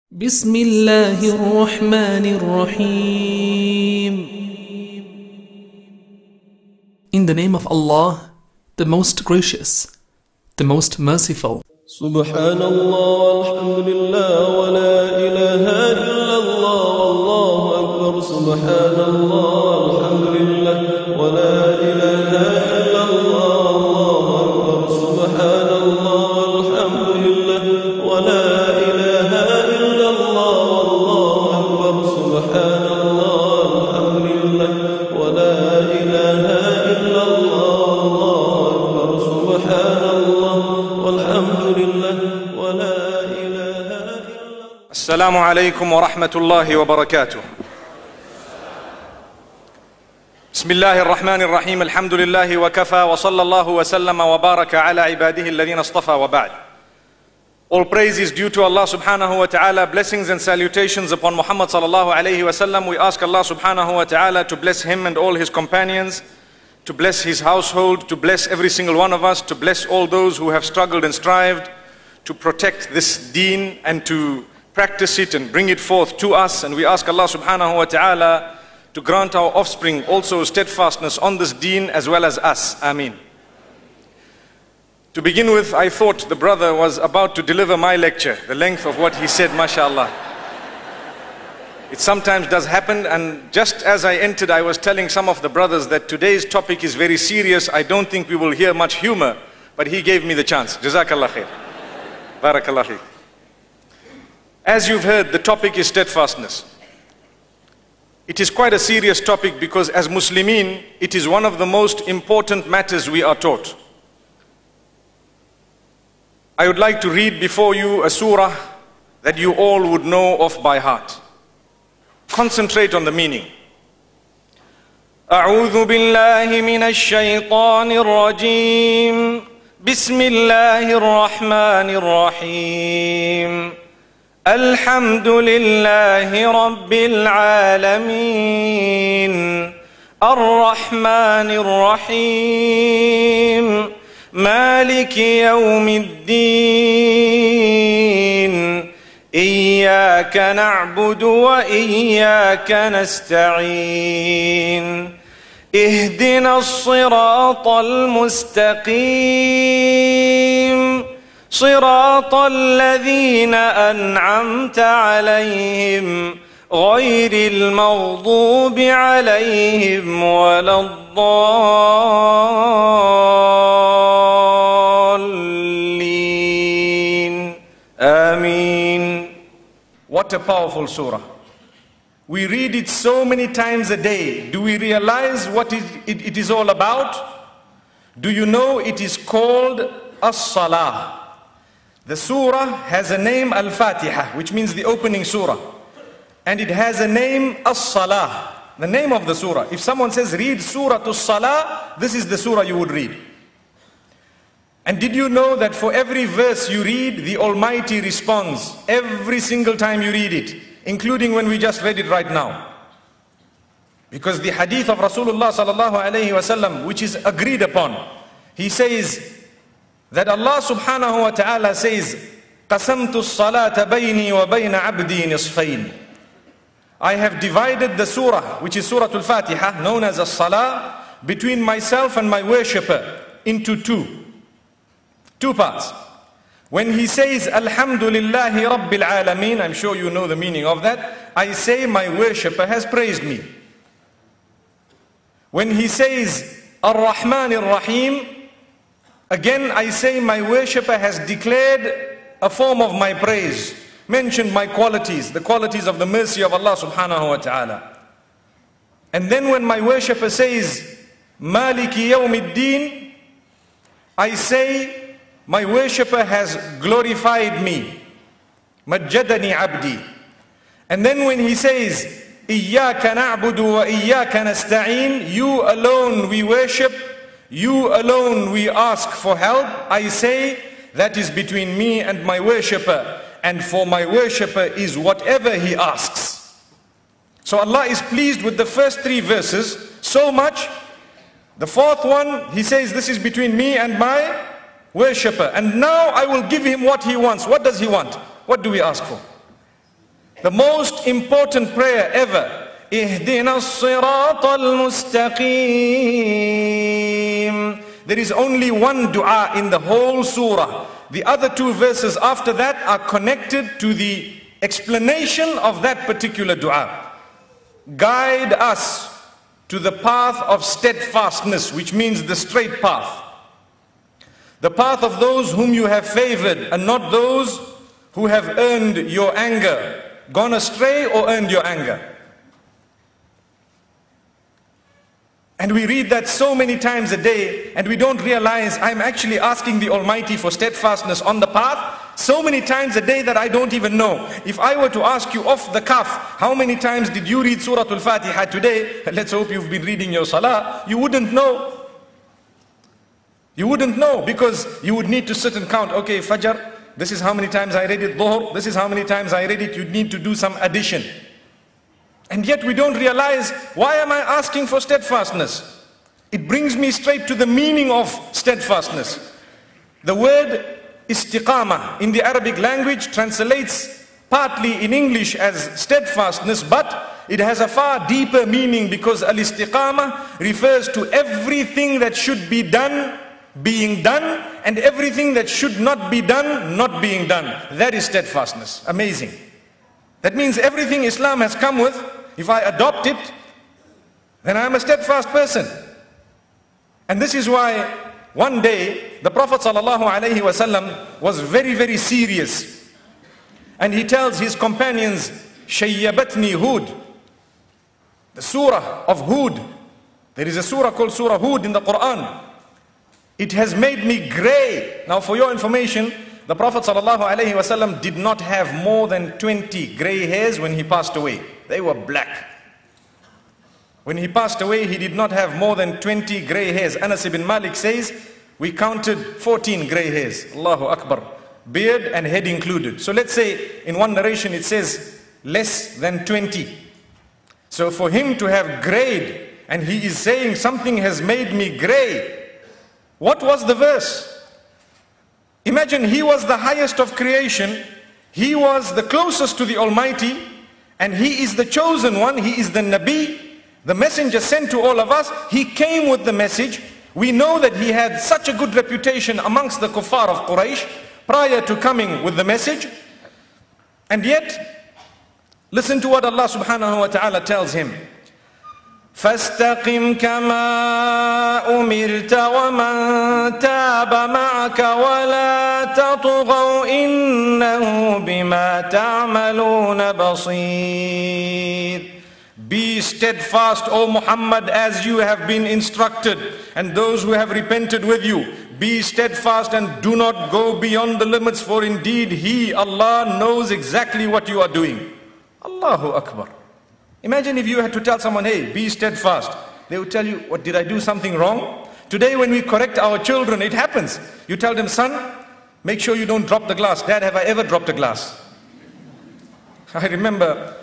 بسم الله الرحمن الرحيم. In the name of Allah, the most gracious, the most merciful. سبحان الله والحمد لله ولا إله إلا الله والله أكبر. سبحان الله والحمد لله ولا إله إلا الله والله أكبر. سبحان الله والحمد لله ولا إله إلا الله والله أكبر. سبحان الله والحمد لله ولا إله إلا الله والله أكبر. سبحان الله والحمد لله ولا إله إلا الله. السلام عليكم ورحمة الله وبركاته. بسم الله الرحمن الرحيم. الحمد لله وكفى وصلى الله وسلم وبارك على عباده الذين اصطفى وبعد. All praise is due to Allah subhanahu wa ta'ala. Blessings and salutations upon Muhammad sallallahu alayhi wa sallam. We ask Allah subhanahu wa ta'ala to bless him and all his companions, to bless his household, to bless every single one of us, to bless all those who have struggled and strived to protect this deen and to practice it and bring it forth to us. And we ask Allah subhanahu wa ta'ala to grant our offspring also steadfastness on this deen as well as us. Ameen. To begin with, I thought the brother was about to deliver my lecture, the length of what he said, mashallah. It sometimes does happen, and just as I entered, I was telling some of the brothers that today's topic is very serious. I don't think we will hear much humor, but he gave me the chance. Jazakallah khair. Barakallah khair. As you've heard, the topic is steadfastness. It is quite a serious topic because as Muslimin, it is one of the most important matters we are taught. I would like to read before you a surah that you all would know of by heart. Concentrate on the meaning. أعوذ بالله من الشيطان الرجيم. بسم الله الرحمن الرحيم. الحمد لله رب العالمين الرحمن الرحيم مالك يوم الدين إياك نعبد وإياك نستعين اهدنا الصراط المستقيم صراط الذين أنعمت عليهم غير المغضوب عليهم ولا الضالين آمين. What a powerful surah. We read it so many times a day. Do we realize what it is all about? Do you know it is called As-Salah? The surah has a name, Al-Fatiha, which means the opening surah. And it has a name, As-Salah, the name of the surah. If someone says, read Surah As-Salah, this is the surah you would read. And did you know that for every verse you read, the Almighty responds every single time you read it, including when we just read it right now? Because the hadith of Rasulullah sallallahu alayhi wa sallam, which is agreed upon, he says that Allah subhanahu wa ta'ala says, قَسَمْتُ الصَّلَاةَ بَيْنِي وَبَيْنَ عَبْدِي نِصْفَيْنِ. I have divided the surah, which is Surah Al-Fatiha, known as As-Salah, between myself and my worshipper into two parts. When he says, Alhamdulillahi Rabbil Alameen, I'm sure you know the meaning of that, I say my worshipper has praised me. When he says, Ar-Rahman Ar-Rahim, again I say my worshipper has declared a form of my praise, mentioned my qualities, the qualities of the mercy of Allah subhanahu wa ta'ala. And then when my worshipper says, Maliki Yawmiddin, I say, my worshipper has glorified me. Majjadani abdi. And then when he says, Iyyaka na'budu wa iyyaka nasta'in, you alone we worship, you alone we ask for help, I say, that is between me and my worshipper. And for my worshipper is whatever he asks. So Allah is pleased with the first three verses so much. The fourth one, he says, this is between me and my worshipper. And now I will give him what he wants. What does he want? What do we ask for? The most important prayer ever. اهدنا الصراط المستقيم. There is only one dua in the whole surah. The other two verses after that are connected to the explanation of that particular dua. Guide us to the path of steadfastness, which means the straight path. The path of those whom you have favored and not those who have earned your anger, gone astray or earned your anger. And we read that so many times a day and we don't realize I'm actually asking the Almighty for steadfastness on the path so many times a day that I don't even know. If I were to ask you off the cuff, how many times did you read Surah Al-Fatiha today? Let's hope you've been reading your Salah. You wouldn't know. You wouldn't know, because you would need to sit and count. Okay, Fajr, this is how many times I read it. Dhuhr, this is how many times I read it. You'd need to do some addition. And yet we don't realize, why am I asking for steadfastness? It brings me straight to the meaning of steadfastness. The word istiqamah in the Arabic language translates partly in English as steadfastness, but it has a far deeper meaning, because al-istiqamah refers to everything that should be done being done, and everything that should not be done not being done. That is steadfastness. Amazing. That means everything Islam has come with, if I adopt it, then I'm a steadfast person. And this is why one day the Prophet ﷺ was very, very serious. And he tells his companions, Shayyabatni Hud, the surah of Hud. There is a surah called Surah Hud in the Quran. It has made me grey. Now for your information, the Prophet ﷺ did not have more than 20 grey hairs when he passed away. They were black. When he passed away, he did not have more than 20 grey hairs. Anas ibn Malik says, we counted 14 grey hairs. Allahu Akbar. Beard and head included. So let's say, in one narration it says, less than 20. So for him to have greyed, and he is saying something has made me grey. What was the verse? Imagine, he was the highest of creation. He was the closest to the Almighty, and he is the chosen one. He is the Nabi, the messenger sent to all of us. He came with the message. We know that he had such a good reputation amongst the kuffar of Quraysh prior to coming with the message. And yet, listen to what Allah subhanahu wa ta'ala tells him. فاستقم كما أمرت ومن تاب معك ولا تطغوا إنه بما تعملون بصير. Be steadfast, O Muhammad, as you have been instructed, and those who have repented with you. Be steadfast and do not go beyond the limits, for indeed He, Allah, knows exactly what you are doing. Allahu Akbar. Imagine if you had to tell someone, hey, be steadfast. They would tell you, what, did I do something wrong? Today when we correct our children, it happens. You tell them, son, make sure you don't drop the glass. Dad, have I ever dropped a glass? I remember,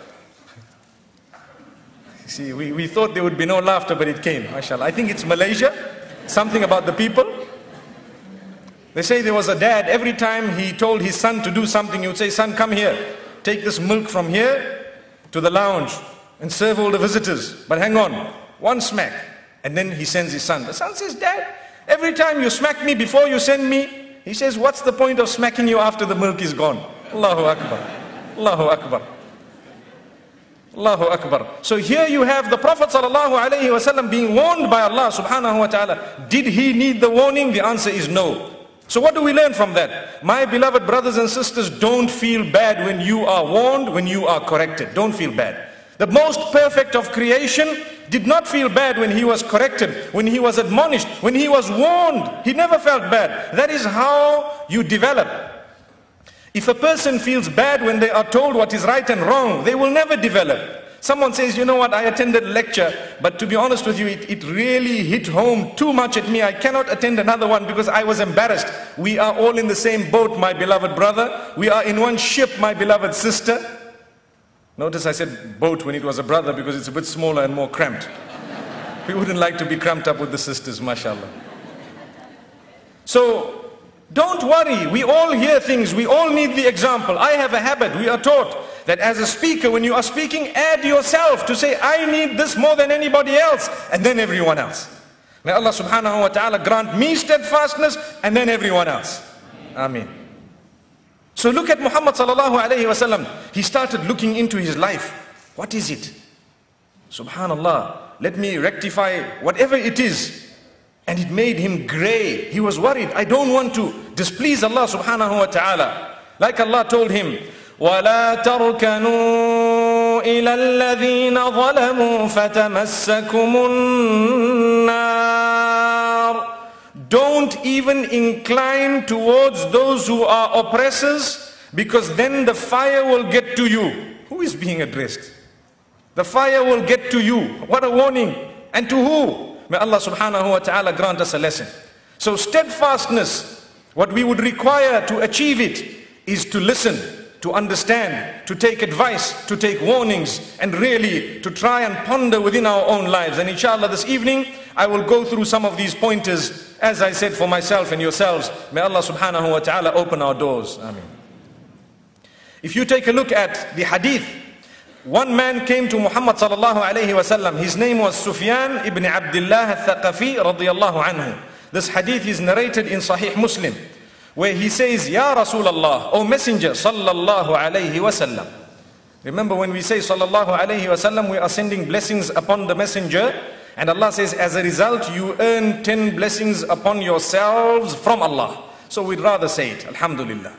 see, we thought there would be no laughter, but it came, mashallah. I think it's Malaysia, something about the people. They say there was a dad, every time he told his son to do something, he would say, son, come here, take this milk from here to the lounge and serve all the visitors. But hang on, one smack. And then he sends his son. The son says, Dad, every time you smack me before you send me, he says, what's the point of smacking you after the milk is gone? Allahu Akbar. Allahu Akbar. Allahu Akbar. So here you have the Prophet ﷺ being warned by Allah subhanahu wa ta'ala. Did he need the warning? The answer is no. So what do we learn from that? My beloved brothers and sisters, don't feel bad when you are warned, when you are corrected. Don't feel bad. The most perfect of creation did not feel bad when he was corrected, when he was admonished, when he was warned. He never felt bad. That is how you develop. If a person feels bad when they are told what is right and wrong, they will never develop. Someone says, you know what, I attended a lecture, but to be honest with you, it really hit home too much at me. I cannot attend another one because I was embarrassed. We are all in the same boat, my beloved brother. We are in one ship, my beloved sister. Notice I said boat when it was a brother because it's a bit smaller and more cramped. We wouldn't like to be cramped up with the sisters, mashallah. So, Don't worry, we all hear things, we all need the example. I have a habit, we are taught that as a speaker, when you are speaking, add yourself to say, I need this more than anybody else, and then everyone else. May Allah subhanahu wa ta'ala grant me steadfastness and then everyone else. Ameen. So look at Muhammad sallallahu alayhi wa sallam. He started looking into his life. What is it? Subhanallah, let me rectify whatever it is. And it made him gray. He was worried. I don't want to displease Allah subhanahu wa ta'ala. Like Allah told him, وَلَا تَرْكَنُوا إِلَى الَّذِينَ ظَلَمُوا فَتَمَسَّكُمُ النَّارِ. Don't even incline towards those who are oppressors, because then the fire will get to you. Who is being addressed? The fire will get to you. What a warning. And to who? May Allah subhanahu wa ta'ala grant us a lesson. So steadfastness, what we would require to achieve it is to listen, to understand, to take advice, to take warnings, and really to try and ponder within our own lives. And inshallah this evening, I will go through some of these pointers, as I said, for myself and yourselves. May Allah subhanahu wa ta'ala open our doors. Ameen. If you take a look at the hadith, one man came to Muhammad sallallahu alayhi wa sallam. His name was Sufyan ibn Abdullah al-Thaqafi radiyallahu anhu. This hadith is narrated in Sahih Muslim, where he says, Ya Rasulullah, O Messenger sallallahu alayhi wa sallam. Remember, when we say sallallahu alayhi wa sallam, we are sending blessings upon the Messenger. And Allah says, as a result, you earn 10 blessings upon yourselves from Allah. So we'd rather say it, alhamdulillah.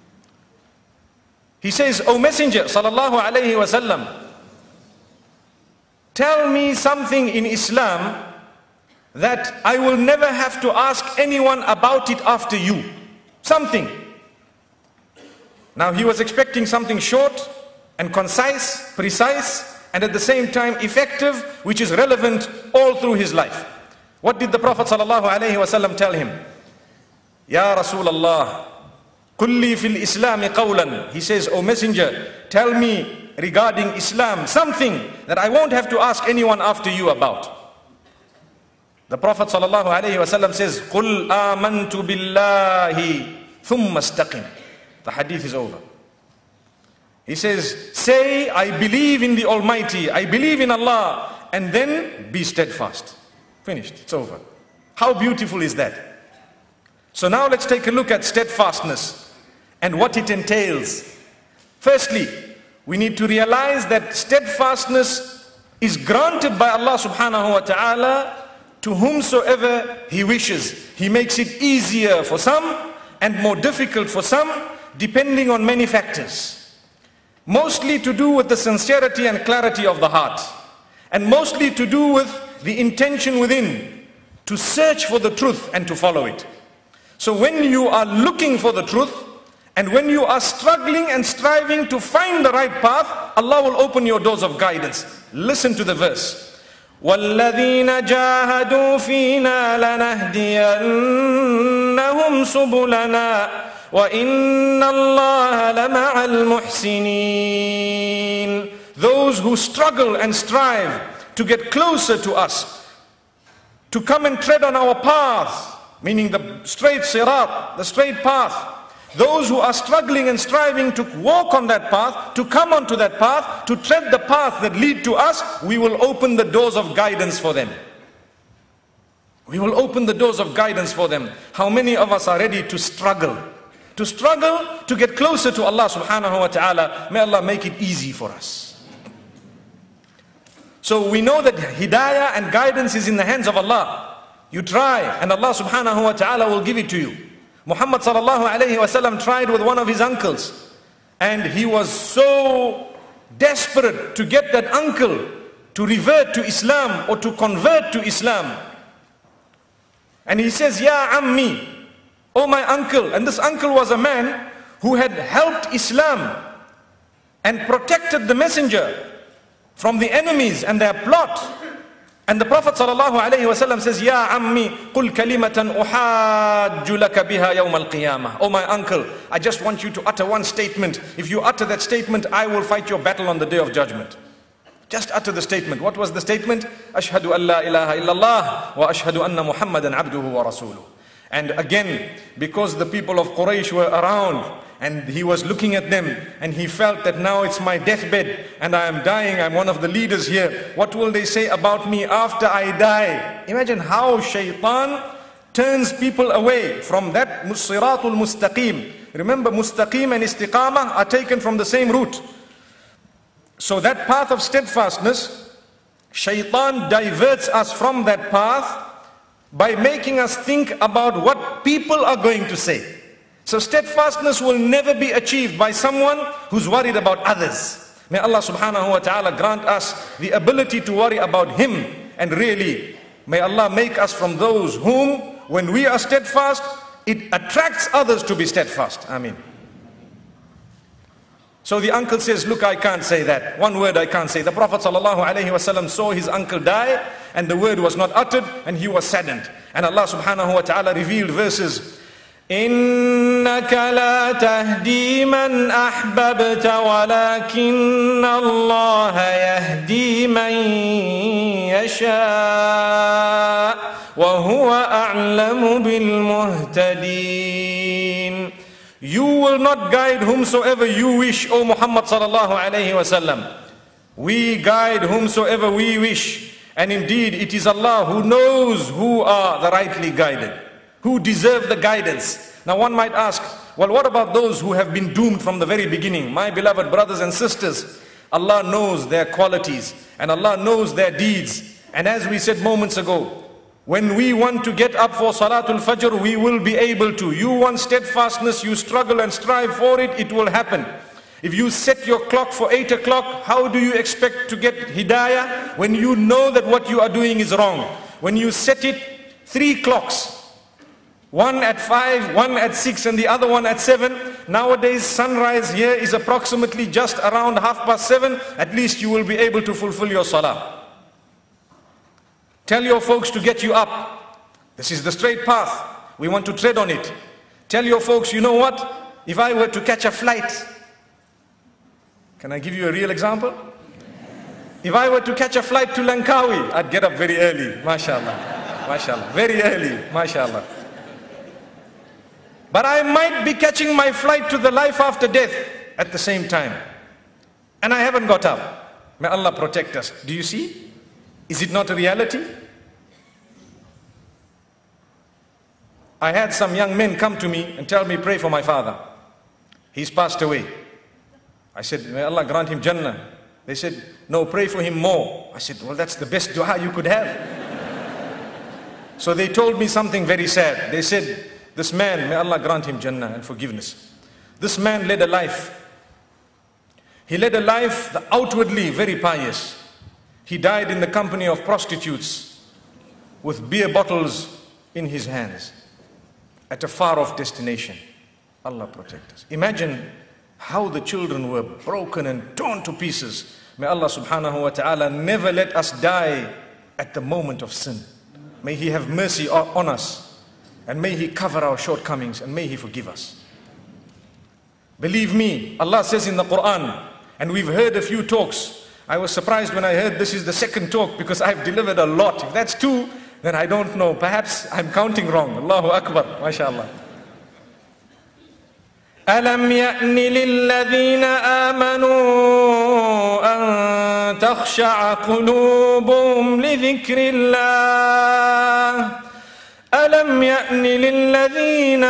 He says, O Messenger sallallahu alayhi wa sallam, tell me something in Islam that I will never have to ask anyone about it after you. Something. Now he was expecting something short and concise, precise, and at the same time effective, which is relevant all through his life. What did the Prophet sallallahu alayhi wa sallam tell him? Ya Rasulullah, kulli fil Islami qawlan. He says, O Messenger, tell me regarding Islam something that I won't have to ask anyone after you about. The Prophet sallallahu alayhi wa sallam says, Qul amantu billahi thumma istaqim. The hadith is over. He says, say, I believe in the Almighty, I believe in Allah, and then be steadfast. Finished, it's over. How beautiful is that? So now let's take a look at steadfastness and what it entails. Firstly, we need to realize that steadfastness is granted by Allah subhanahu wa ta'ala to whomsoever He wishes. He makes it easier for some and more difficult for some, depending on many factors. Mostly to do with the sincerity and clarity of the heart, and mostly to do with the intention within, to search for the truth and to follow it. So when you are looking for the truth, and when you are struggling and striving to find the right path, Allah will open your doors of guidance. Listen to the verse. وَالَّذِينَ جَاهَدُوا فِينَا لَنَهْدِيَنَّهُمْ سُبُلَنَا وَإِنَّ اللَّهَ لَمَعَ الْمُحْسِنِينَ. Those who struggle and strive to get closer to us, to come and tread on our path, meaning the straight sirat, the straight path. Those who are struggling and striving to walk on that path, to come onto that path, to tread the path that lead to us, we will open the doors of guidance for them. We will open the doors of guidance for them. How many of us are ready to struggle? To struggle to get closer to Allah subhanahu wa ta'ala. May Allah make it easy for us. So we know that hidayah and guidance is in the hands of Allah. You try and Allah subhanahu wa ta'ala will give it to you. Muhammad sallallahu alayhi wa sallam tried with one of his uncles, and he was so desperate to get that uncle to revert to Islam or to convert to Islam. And he says, Ya ammi, oh my uncle. And this uncle was a man who had helped Islam and protected the messenger from the enemies and their plot. And the Prophet ﷺ says, Ya ammi, qul kalimatan uhajju laka biha yawm al-qiyamah. Oh my uncle, I just want you to utter one statement. If you utter that statement, I will fight your battle on the day of judgment. Just utter the statement. What was the statement? Ashhadu an la ilaha illallah wa ashhadu anna Muhammadan abduhu wa rasuluh. And again, because the people of Quraysh were around, and he was looking at them, and he felt that now it's my deathbed, and I am dying, I'm one of the leaders here. What will they say about me after I die? Imagine how shaitan turns people away from that siratul mustaqim. Remember, mustaqim and istiqamah are taken from the same root. So that path of steadfastness, shaitan diverts us from that path by making us think about what people are going to say. So steadfastness will never be achieved by someone who's worried about others. May Allah subhanahu wa ta'ala grant us the ability to worry about Him, and really, may Allah make us from those whom, when we are steadfast, it attracts others to be steadfast. Ameen. So the uncle says, look, I can't say that. One word I can't say. The Prophet ﷺ saw his uncle die, and the word was not uttered, and he was saddened. And Allah subhanahu wa ta'ala revealed verses. إِنَّكَ لَا تَهْدِي مَنْ أَحْبَبْتَ وَلَكِنَّ اللَّهَ يَهْدِي مَنْ يَشَاءُ وَهُوَ أَعْلَمُ بِالْمُهْتَدِينَ. You will not guide whomsoever you wish, O Muhammad sallallahu alayhi wasallam. We guide whomsoever we wish. And indeed, it is Allah who knows who are the rightly guided, who deserve the guidance. Now one might ask, well, what about those who have been doomed from the very beginning? My beloved brothers and sisters, Allah knows their qualities and Allah knows their deeds. And as we said moments ago, when we want to get up for Salatul Fajr, we will be able to. You want steadfastness, you struggle and strive for it, it will happen. If you set your clock for 8 o'clock, how do you expect to get hidayah when you know that what you are doing is wrong? When you set it 3 clocks, one at 5, one at 6 and the other one at 7. Nowadays sunrise here is approximately just around 7:30. At least you will be able to fulfill your salah. Tell your folks to get you up. This is the straight path. We want to tread on it. Tell your folks, you know what? If I were to catch a flight, can I give you a real example? If I were to catch a flight to Langkawi, I'd get up very early, mashallah, mashallah, very early, mashallah. But I might be catching my flight to the life after death at the same time. And I haven't got up. May Allah protect us. Do you see? Is it not a reality? I had some young men come to me and tell me, pray for my father. He's passed away. I said, may Allah grant him Jannah. They said, no, pray for him more. I said, well, that's the best dua you could have. So they told me something very sad. They said, this man, may Allah grant him Jannah and forgiveness. This man led a life. He led a life outwardly very pious. He died in the company of prostitutes with beer bottles in his hands at a far off destination. Allah protect us. Imagine how the children were broken and torn to pieces. May Allah subhanahu wa ta'ala never let us die at the moment of sin. May He have mercy on us, and may He cover our shortcomings, and may He forgive us. Believe me, Allah says in the Quran, and we've heard a few talks. I was surprised when I heard this is the second talk, because I've delivered a lot. If that's 2, then I don't know. Perhaps I'm counting wrong. Allahu Akbar. MashaAllah. أَلَمْ يَأْنِ لِلَّذِينَ آمَنُوا أَن تَخْشَعَ قُلُوبُهُمْ لِذِكْرِ اللَّهِ أَلَمْ يَأْنِ لِلَّذِينَ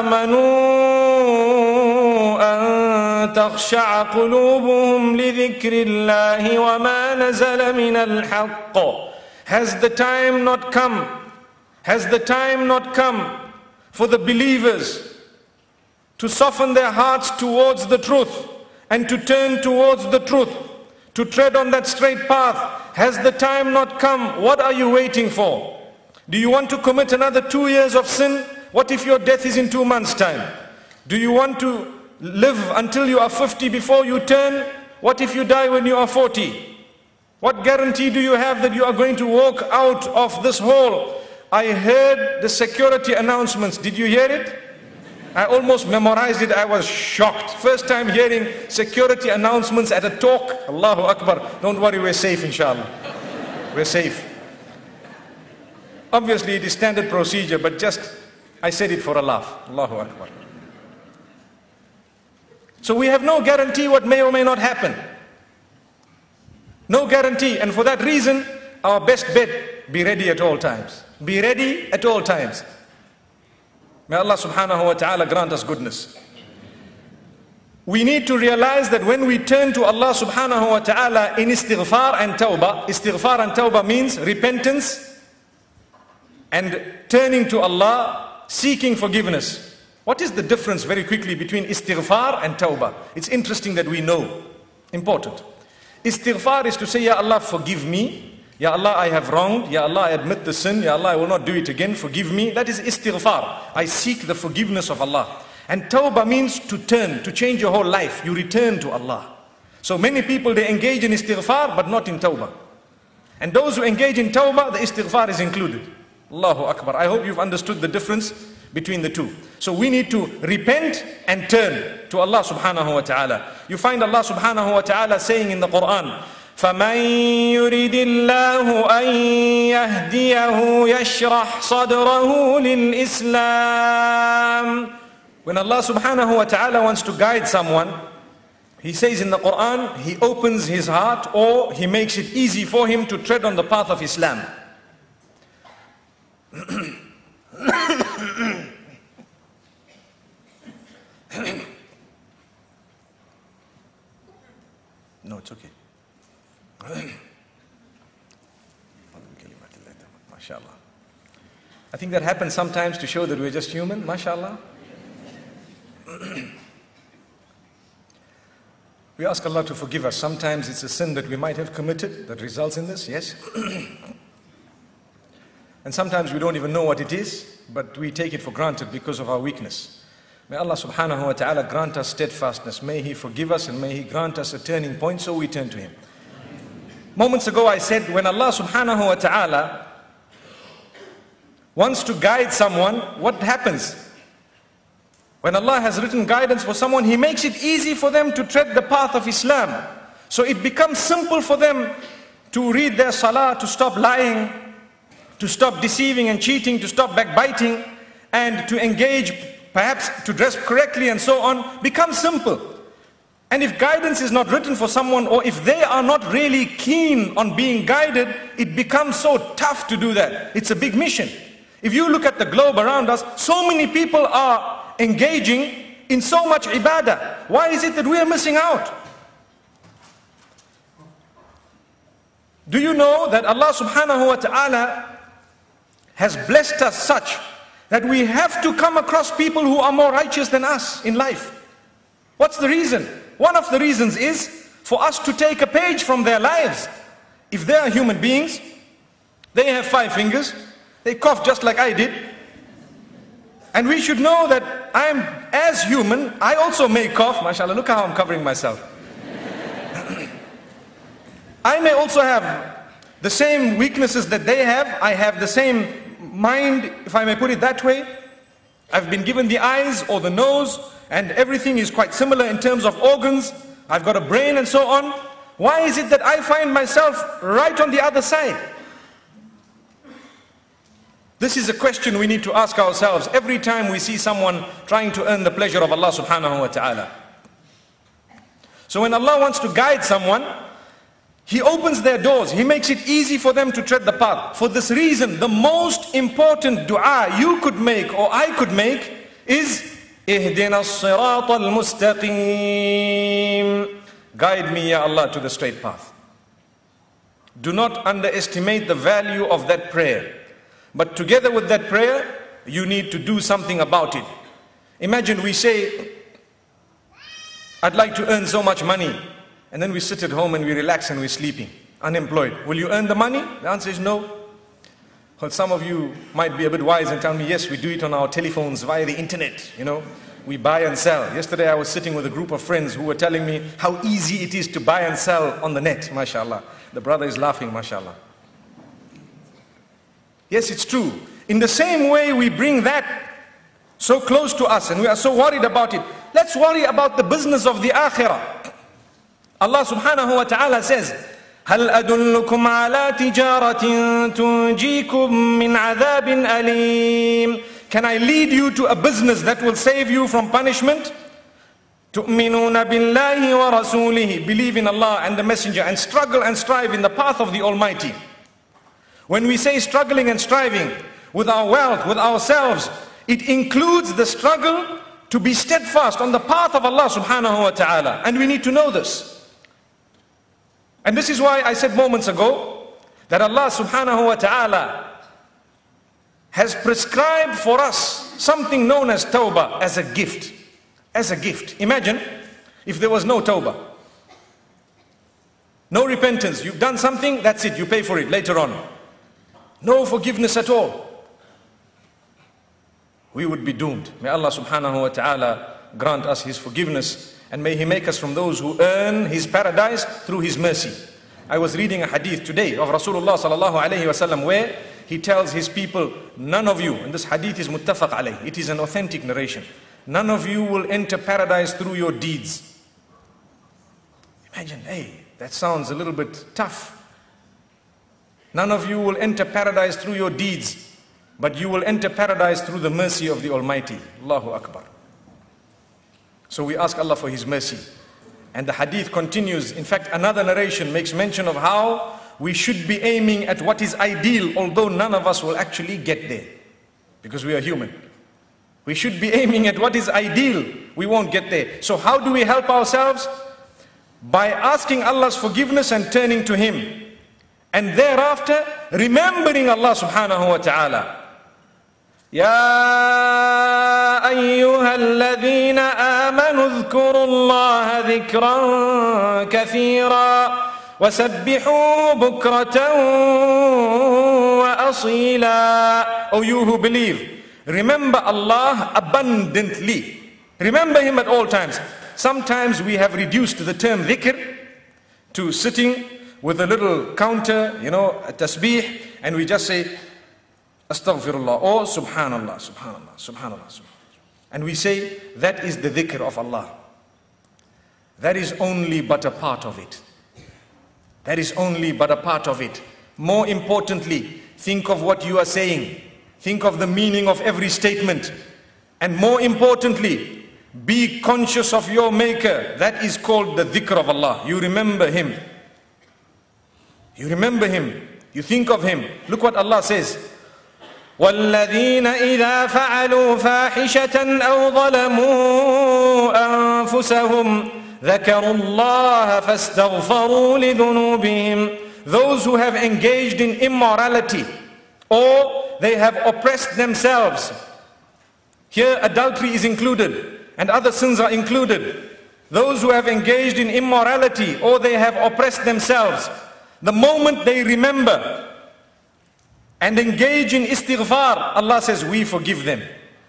آمَنُوا أَن تَخْشَعَ قُلُوبُهُمْ لِذِكْرِ اللَّهِ وَمَا نَزَلَ مِنَ الْحَقِّ. Has the time not come? Has the time not come for the believers to soften their hearts towards the truth and to turn towards the truth, to tread on that straight path? Has the time not come? What are you waiting for? Do you want to commit another 2 years of sin? What if your death is in 2 months' time? Do you want to live until you are 50 before you turn? What if you die when you are 40? What guarantee do you have that you are going to walk out of this hall? I heard the security announcements. Did you hear it? I almost memorized it. I was shocked. First time hearing security announcements at a talk. Allahu Akbar. Don't worry, we're safe, inshallah. We're safe. Obviously, it is standard procedure, but just I said it for a laugh. Allahu Akbar. So we have no guarantee what may or may not happen. No guarantee. And for that reason, our best bet, be ready at all times. Be ready at all times. May Allah subhanahu wa ta'ala grant us goodness. We need to realize that when we turn to Allah subhanahu wa ta'ala in istighfar and tawbah means repentance and turning to Allah, seeking forgiveness. What is the difference very quickly between istighfar and tawbah? It's interesting that we know. Important. Istighfar is to say, Ya Allah, forgive me. Ya Allah, I have wronged. Ya Allah, I admit the sin. Ya Allah, I will not do it again. Forgive me. That is istighfar. I seek the forgiveness of Allah. And tawbah means to turn, to change your whole life. You return to Allah. So many people, they engage in istighfar, but not in tawbah. And those who engage in tawbah, the istighfar is included. Allahu Akbar. I hope you've understood the difference between the two. So we need to repent and turn to Allah subhanahu wa ta'ala. You find Allah subhanahu wa ta'ala saying in the Quran, فَمَن يُرِدِ اللَّهُ أَن يَهْدِيَهُ يَشْرَحْ صَدْرَهُ لِلْإِسْلَامِ. When Allah subhanahu wa ta'ala wants to guide someone, He says in the Quran, He opens his heart or He makes it easy for him to tread on the path of Islam. No, it's okay. MashaAllah. I think that happens sometimes to show that we're just human. MashaAllah. We ask Allah to forgive us. Sometimes it's a sin that we might have committed that results in this, yes. And sometimes we don't even know what it is, but we take it for granted because of our weakness. May Allah subhanahu wa ta'ala grant us steadfastness. May He forgive us and may He grant us a turning point so we turn to Him. Moments ago I said, when Allah subhanahu wa ta'ala wants to guide someone, what happens? When Allah has written guidance for someone, He makes it easy for them to tread the path of Islam. So it becomes simple for them to read their salah, to stop lying, to stop deceiving and cheating, to stop backbiting, and to engage, perhaps to dress correctly and so on, becomes simple. And if guidance is not written for someone, or if they are not really keen on being guided, it becomes so tough to do that. It's a big mission. If you look at the globe around us, so many people are engaging in so much ibadah. Why is it that we are missing out? Do you know that Allah subhanahu wa ta'ala has blessed us such that we have to come across people who are more righteous than us in life? What's the reason? One of the reasons is for us to take a page from their lives. If they are human beings, they have 5 fingers, they cough just like I did. And we should know that I'm as human, I also may cough. MashaAllah, look how I'm covering myself. I may also have the same weaknesses that they have. I have the same mind, if I may put it that way. I've been given the eyes or the nose, and everything is quite similar in terms of organs. I've got a brain and so on. Why is it that I find myself right on the other side? This is a question we need to ask ourselves every time we see someone trying to earn the pleasure of Allah subhanahu wa ta'ala. So when Allah wants to guide someone, He opens their doors. He makes it easy for them to tread the path. For this reason, the most important dua you could make or I could make is Ihdina as-sirat al-mustaqim. Guide me, Ya Allah, to the straight path. Do not underestimate the value of that prayer. But together with that prayer, you need to do something about it. Imagine we say, I'd like to earn so much money. And then we sit at home and we relax and we're sleeping, unemployed. Will you earn the money? The answer is no. Well, some of you might be a bit wise and tell me, yes, we do it on our telephones via the internet. You know, we buy and sell. Yesterday I was sitting with a group of friends who were telling me how easy it is to buy and sell on the net, mashallah. The brother is laughing, mashallah. Yes, it's true. In the same way we bring that so close to us and we are so worried about it, let's worry about the business of the akhirah. Allah subhanahu wa ta'ala says, هَلْ أَدُلُّكُمْ عَلَى تِجَارَةٍ تُنْجِيكُمْ مِنْ عَذَابٍ أَلِيمٍ. Can I lead you to a business that will save you from punishment? تُؤْمِنُونَ بِاللَّهِ وَرَسُولِهِ. Believe in Allah and the Messenger and struggle and strive in the path of the Almighty. When we say struggling and striving with our wealth, with ourselves, it includes the struggle to be steadfast on the path of Allah subhanahu wa ta'ala. And we need to know this. And this is why I said moments ago that Allah subhanahu wa ta'ala has prescribed for us something known as tawbah, as a gift. As a gift. Imagine if there was no tawbah. No repentance. You've done something, that's it, you pay for it later on. No forgiveness at all. We would be doomed. May Allah subhanahu wa ta'ala grant us His forgiveness, and may He make us from those who earn His paradise through His mercy. I was reading a hadith today of Rasulullah sallallahu alayhi wa sallam where he tells his people, none of you, and this hadith is muttafaq alayh, it is an authentic narration, none of you will enter paradise through your deeds. Imagine, hey, that sounds a little bit tough. None of you will enter paradise through your deeds, but you will enter paradise through the mercy of the Almighty. Allahu Akbar. So we ask Allah for His mercy. And the hadith continues. In fact, another narration makes mention of how we should be aiming at what is ideal, although none of us will actually get there, because we are human. We should be aiming at what is ideal. We won't get there. So how do we help ourselves? By asking Allah's forgiveness and turning to Him. And thereafter, remembering Allah subhanahu wa ta'ala. يا أيها الذين آمنوا اذكروا الله ذكرا كثيرا وسبحوه بكرة وأصيلا. O you who believe, remember Allah abundantly. Remember Him at all times. Sometimes we have reduced the term dhikr to sitting with a little counter, a tasbih, and we just say Astaghfirullah or Subhanallah, Subhanallah, Subhanallah, Subhanallah. And we say that is the dhikr of Allah. That is only but a part of it. That is only but a part of it. More importantly, think of what you are saying. Think of the meaning of every statement. And more importantly, be conscious of your Maker. That is called the dhikr of Allah. You remember Him. You remember Him. You think of Him. Look what Allah says. وَالَّذِينَ إِذَا فَعَلُوا فَاحِشَةً أَوْ ظَلَمُوا أَنفُسَهُمْ ذَكَرُوا اللَّهَ فَاسْتَغْفَرُوا لِذُنُوبِهِمْ. Those who have engaged in immorality, or they have oppressed themselves. Here adultery is included, and other sins are included. Those who have engaged in immorality, or they have oppressed themselves, the moment they remember and engage in istighfar, Allah says, we forgive them.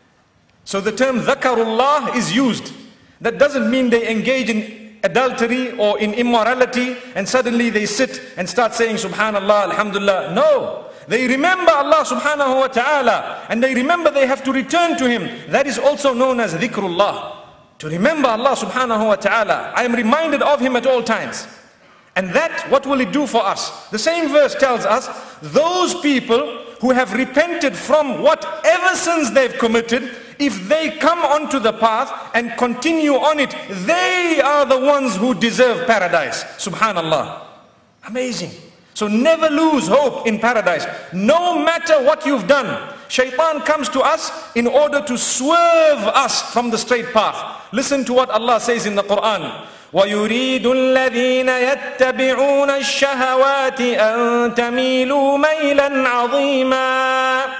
So the term dhakarullah is used. That doesn't mean they engage in adultery or in immorality and suddenly they sit and start saying Subhanallah, Alhamdulillah. No, they remember Allah subhanahu wa ta'ala, and they remember they have to return to Him. That is also known as dhikrullah. To remember Allah subhanahu wa ta'ala. I am reminded of Him at all times. And that, what will it do for us? The same verse tells us, those people who have repented from whatever sins they've committed, if they come onto the path and continue on it, they are the ones who deserve paradise. Subhanallah. Amazing. So never lose hope in paradise. No matter what you've done. Shaitan comes to us in order to swerve us from the straight path. Listen to what Allah says in the Quran. وَيُرِيدُ الَّذِينَ يَتَّبِعُونَ الشَّهَوَاتِ أَن تَمِيلُوا مَيْلًا عَظِيمًا.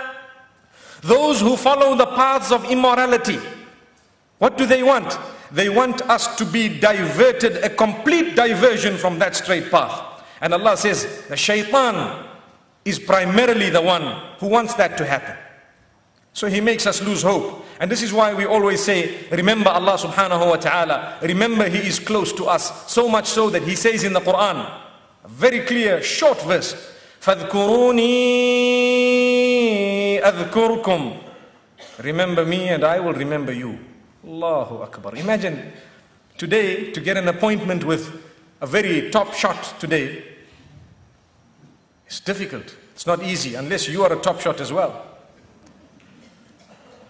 Those who follow the paths of immorality, what do they want? They want us to be diverted, a complete diversion from that straight path. And Allah says, the shaitan is primarily the one who wants that to happen. So he makes us lose hope. And this is why we always say, remember Allah subhanahu wa ta'ala. Remember He is close to us. So much so that He says in the Quran, a very clear, short verse, فَاذْكُرُونِي أَذْكُرْكُمْ. Remember me and I will remember you. Allahu Akbar. Imagine today to get an appointment with a very top shot today. It's difficult. It's not easy unless you are a top shot as well.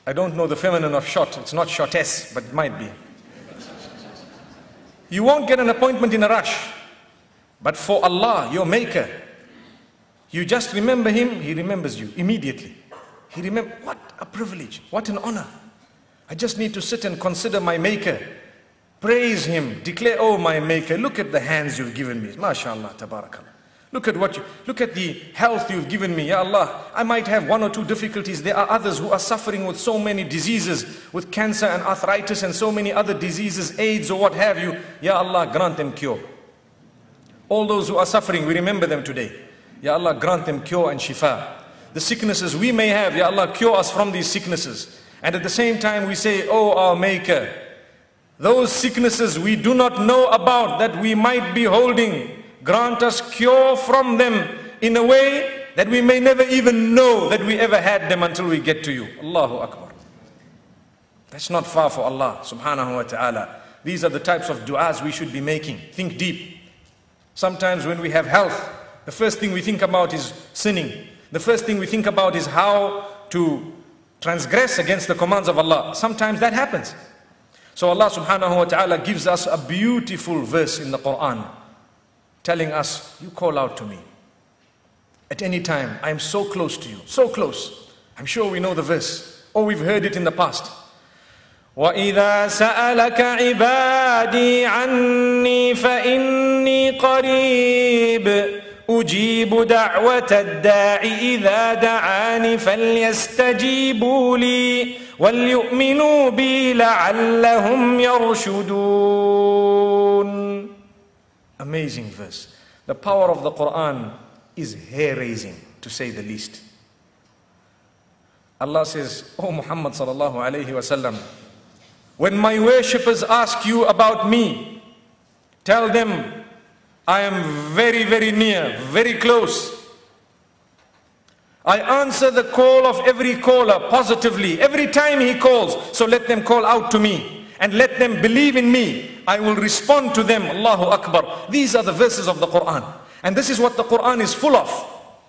I don't know the feminine of short. It's not shortess, but it might be. You won't get an appointment in a rush. But for Allah, your maker, you just remember Him, He remembers you immediately. What a privilege, what an honor. I just need to sit and consider my maker, praise Him, declare, oh my maker, look at the hands you've given me. MashaAllah, tabarakallah. Look at the health you've given me. Ya Allah, I might have one or two difficulties. There are others who are suffering with so many diseases, with cancer and arthritis and so many other diseases, AIDS or what have you. Ya Allah, grant them cure. All those who are suffering, we remember them today. Ya Allah, grant them cure and shifa. The sicknesses we may have, Ya Allah, cure us from these sicknesses. And at the same time we say, oh our maker, those sicknesses we do not know about that we might be holding, grant us cure from them in a way that we may never even know that we ever had them until we get to you. Allahu Akbar. That's not far for Allah subhanahu wa ta'ala. These are the types of du'as we should be making. Think deep. Sometimes when we have health, the first thing we think about is sinning. The first thing we think about is how to transgress against the commands of Allah. Sometimes that happens. So Allah subhanahu wa ta'ala gives us a beautiful verse in the Quran, telling us, you call out to me. At any time, I am so close to you, so close. I'm sure we know the verse, or we've heard it in the past. وَإِذَا سَأَلَكَ عِبَادِي عَنِّي فَإِنِّي قَرِيبٌ أُجِيبُ دَعْوَةَ الدَّاعِ إِذَا دَعَانِ فَلْيَسْتَجِيبُوا لِي وَلْيُؤْمِنُوا بِي لَعَلَّهُمْ يَرْشُدُونَ. Amazing verse. The power of the Quran is hair-raising, to say the least. Allah says, oh Muhammad sallallahu alayhi wa sallam, when my worshippers ask you about me, tell them, I am very, very near, very close. I answer the call of every caller positively, every time he calls. So let them call out to me and let them believe in me. I will respond to them. Allahu Akbar. These are the verses of the Quran. And this is what the Quran is full of.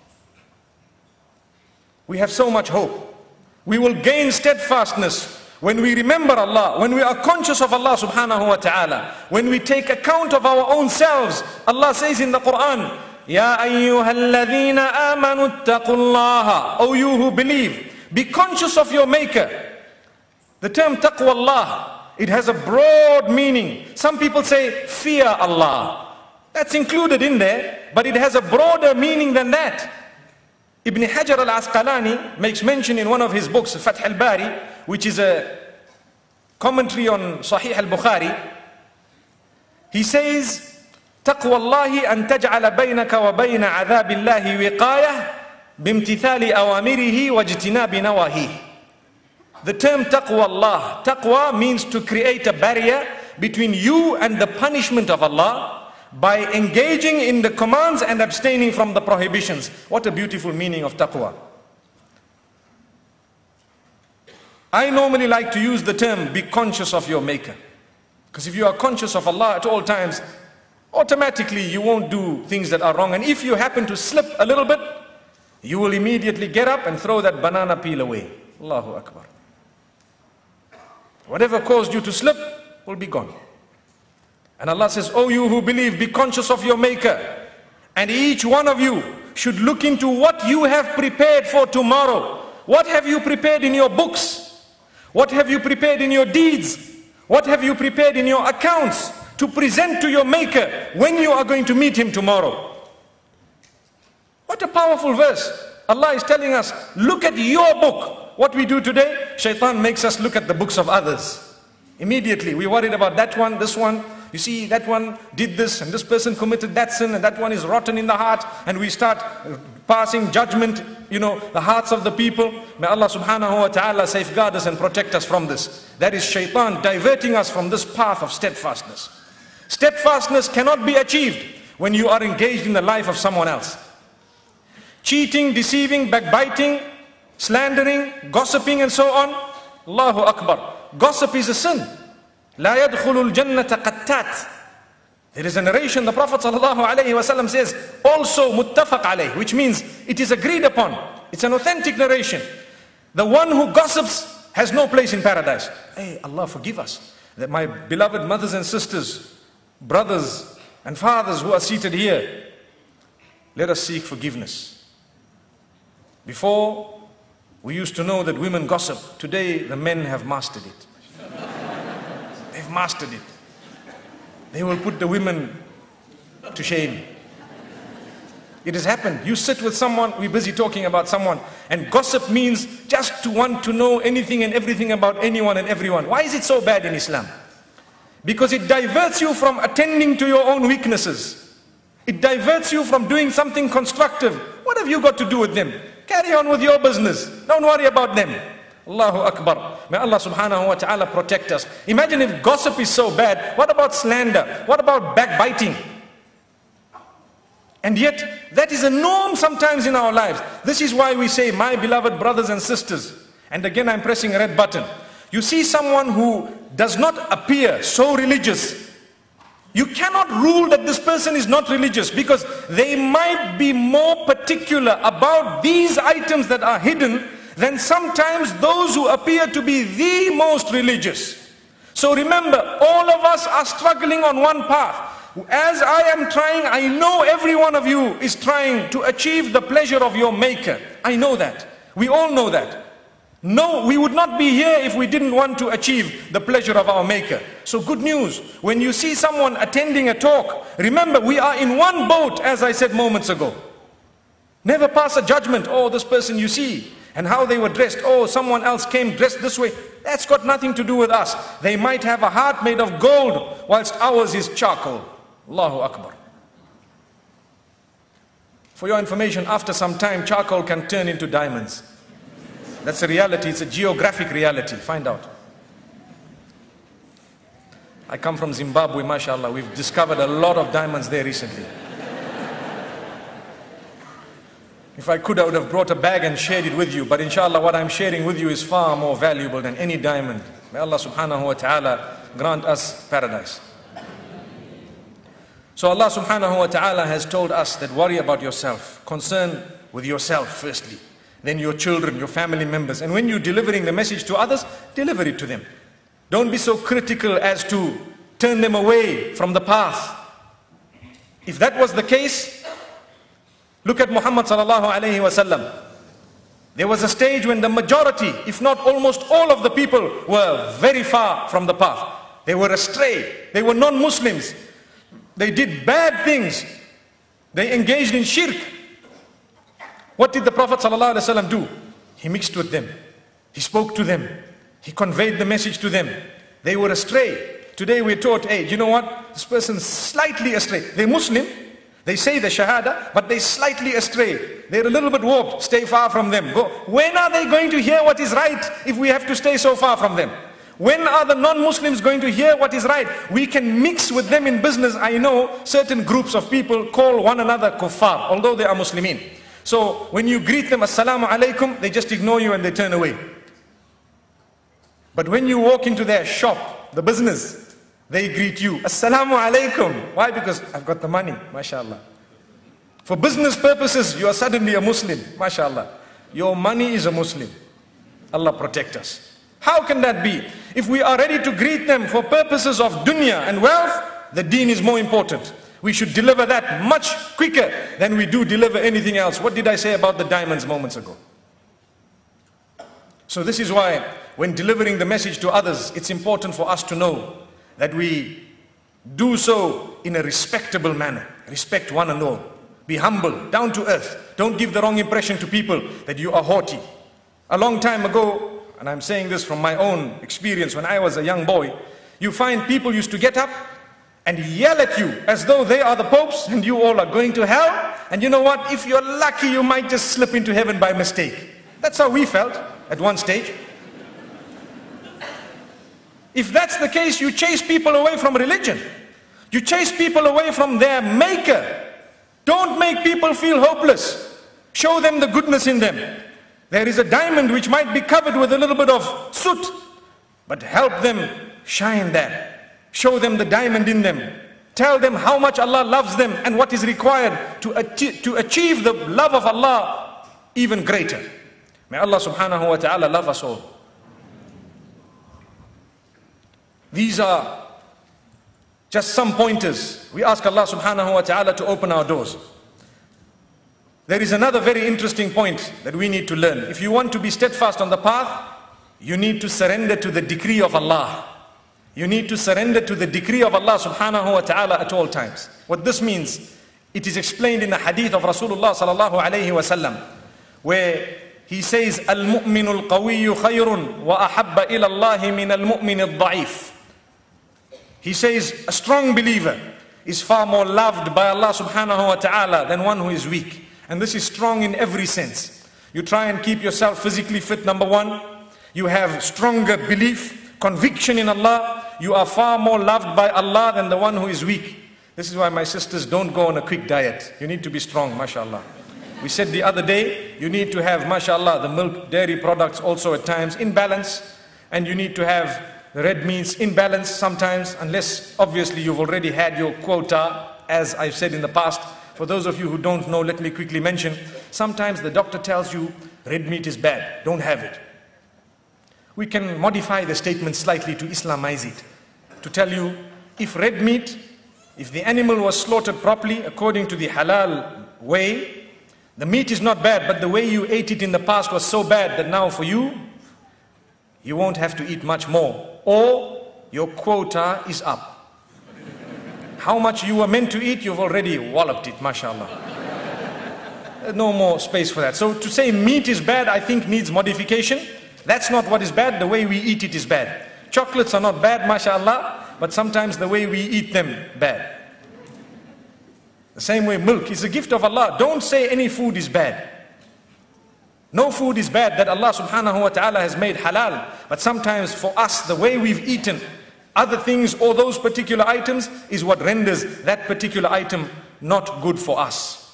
We have so much hope. We will gain steadfastness when we remember Allah, when we are conscious of Allah subhanahu wa ta'ala, when we take account of our own selves. Allah says in the Quran, Ya ayyuhalladhina amanu ittaqullaha. O you who believe, be conscious of your maker. The term taqwallah, it has a broad meaning. Some people say fear Allah. That's included in there, but it has a broader meaning than that. Ibn Hajar al-Asqalani makes mention in one of his books, Fath al-Bari, which is a commentary on Sahih al-Bukhari. He says, تقوى الله أن تجعل بينك وبين عذاب الله وقاية بامتثال أوامره واجتناب نواهيه. The term taqwa Allah, taqwa means to create a barrier between you and the punishment of Allah by engaging in the commands and abstaining from the prohibitions. What a beautiful meaning of taqwa. I normally like to use the term, be conscious of your maker. Because if you are conscious of Allah at all times, automatically you won't do things that are wrong. And if you happen to slip a little bit, you will immediately get up and throw that banana peel away. Allahu Akbar. Whatever caused you to slip will be gone. And Allah says, oh you who believe, be conscious of your maker. And each one of you should look into what you have prepared for tomorrow. What have you prepared in your books? What have you prepared in your deeds? What have you prepared in your accounts to present to your maker when you are going to meet him tomorrow? What a powerful verse. Allah is telling us, look at your book. What we do today, shaitan makes us look at the books of others. Immediately, we're worried about that one, this one. You see, that one did this, and this person committed that sin, and that one is rotten in the heart, and we start passing judgment, the hearts of the people. May Allah subhanahu wa ta'ala safeguard us and protect us from this. That is shaitan diverting us from this path of steadfastness. Steadfastness cannot be achieved when you are engaged in the life of someone else. Cheating, deceiving, backbiting, slandering, gossiping and so on. Allahu Akbar. Gossip is a sin. لا يدخل الجنة قتات. There is a narration, the Prophet ﷺ says, also muttafaq alayh, which means it is agreed upon. It's an authentic narration. The one who gossips has no place in paradise. Hey, Allah forgive us. That my beloved mothers and sisters, brothers and fathers who are seated here, let us seek forgiveness. Before, we used to know that women gossip. Today, the men have mastered it. They've mastered it. They will put the women to shame. It has happened. You sit with someone, we're busy talking about someone, and gossip means just to want to know anything and everything about anyone and everyone. Why is it so bad in Islam? Because it diverts you from attending to your own weaknesses. It diverts you from doing something constructive. What have you got to do with them? Carry on with your business. Don't worry about them. Allahu Akbar. May Allah subhanahu wa ta'ala protect us. Imagine if gossip is so bad. What about slander? What about backbiting? And yet, that is a norm sometimes in our lives. This is why we say, my beloved brothers and sisters, and again I'm pressing a red button. You see someone who does not appear so religious, you cannot rule that this person is not religious, because they might be more particular about these items that are hidden than sometimes those who appear to be the most religious. So remember, all of us are struggling on one path. As I am trying, I know every one of you is trying to achieve the pleasure of your Maker. I know that. We all know that. No, we would not be here if we didn't want to achieve the pleasure of our Maker. So good news, when you see someone attending a talk, remember we are in one boat, as I said moments ago. Never pass a judgment. Oh, this person you see, and how they were dressed. Oh, someone else came dressed this way. That's got nothing to do with us. They might have a heart made of gold, whilst ours is charcoal. Allahu Akbar. For your information, after some time, charcoal can turn into diamonds. That's a reality. It's a geographic reality. Find out. I come from Zimbabwe, mashallah. We've discovered a lot of diamonds there recently. If I could, I would have brought a bag and shared it with you. But inshallah, what I'm sharing with you is far more valuable than any diamond. May Allah subhanahu wa ta'ala grant us paradise. So Allah subhanahu wa ta'ala has told us that worry about yourself. Concern with yourself firstly. Then your children, your family members. And when you're delivering the message to others, deliver it to them. Don't be so critical as to turn them away from the path. If that was the case, look at Muhammad sallallahu alayhi wa sallam. There was a stage when the majority, if not almost all of the people, were very far from the path. They were astray. They were non-Muslims. They did bad things. They engaged in shirk. What did the Prophet ﷺ do? He mixed with them. He spoke to them. He conveyed the message to them. They were astray. Today we're taught, hey, you know what? This person's slightly astray. They're Muslim. They say the Shahada, but they're slightly astray. They're a little bit warped. Stay far from them. Go. When are they going to hear what is right if we have to stay so far from them? When are the non-Muslims going to hear what is right? We can mix with them in business. I know certain groups of people call one another kuffar, although they are Muslimin. So when you greet them, assalamu alaikum, they just ignore you and they turn away. But when you walk into their shop, the business, they greet you, assalamu alaikum. Why? Because I've got the money, mashallah. For business purposes, you are suddenly a Muslim, mashallah. Your money is a Muslim. Allah protect us. How can that be? If we are ready to greet them for purposes of dunya and wealth, the deen is more important. We should deliver that much quicker than we do deliver anything else. What did I say about the diamonds moments ago? So this is why when delivering the message to others, it's important for us to know that we do so in a respectable manner. Respect one and all. Be humble, down to earth. Don't give the wrong impression to people that you are haughty. A long time ago, and I'm saying this from my own experience, when I was a young boy, you find people used to get up and yell at you as though they are the popes and you all are going to hell. And you know what? If you're lucky, you might just slip into heaven by mistake. That's how we felt at one stage. If that's the case, you chase people away from religion. You chase people away from their Maker. Don't make people feel hopeless. Show them the goodness in them. There is a diamond which might be covered with a little bit of soot, but help them shine there. Show them the diamond in them. Tell them how much Allah loves them and what is required to achieve the love of Allah even greater. May Allah subhanahu wa ta'ala love us all. These are just some pointers. We ask Allah subhanahu wa ta'ala to open our doors. There is another very interesting point that we need to learn. If you want to be steadfast on the path, you need to surrender to the decree of Allah. You need to surrender to the decree of Allah subhanahu wa ta'ala at all times. What this means, it is explained in the hadith of Rasulullah sallallahu alayhi wa sallam, where he says, "Al-mu'minu al-qawiyyu khayrun wa ahabba ila Allahi min al-mu'min al-da'if." He says, a strong believer is far more loved by Allah subhanahu wa ta'ala than one who is weak. And this is strong in every sense. You try and keep yourself physically fit, number one. You have stronger belief, conviction in Allah. You are far more loved by Allah than the one who is weak. This is why my sisters don't go on a quick diet. You need to be strong, mashallah. We said the other day, you need to have, mashallah, the milk, dairy products also at times in balance. And you need to have the red meats in balance sometimes, unless obviously you've already had your quota, as I've said in the past. For those of you who don't know, let me quickly mention, sometimes the doctor tells you red meat is bad, don't have it. We can modify the statement slightly to Islamize it, to tell you if red meat, if the animal was slaughtered properly according to the halal way, the meat is not bad, but the way you ate it in the past was so bad that now for you, you won't have to eat much more, or your quota is up. How much you were meant to eat, you've already walloped it, mashallah. There's no more space for that. So to say meat is bad, I think needs modification. That's not what is bad, the way we eat it is bad. Chocolates are not bad, mashallah, but sometimes the way we eat them, bad. The same way milk is a gift of Allah. Don't say any food is bad. No food is bad that Allah subhanahu wa ta'ala has made halal. But sometimes for us, the way we've eaten other things or those particular items is what renders that particular item not good for us.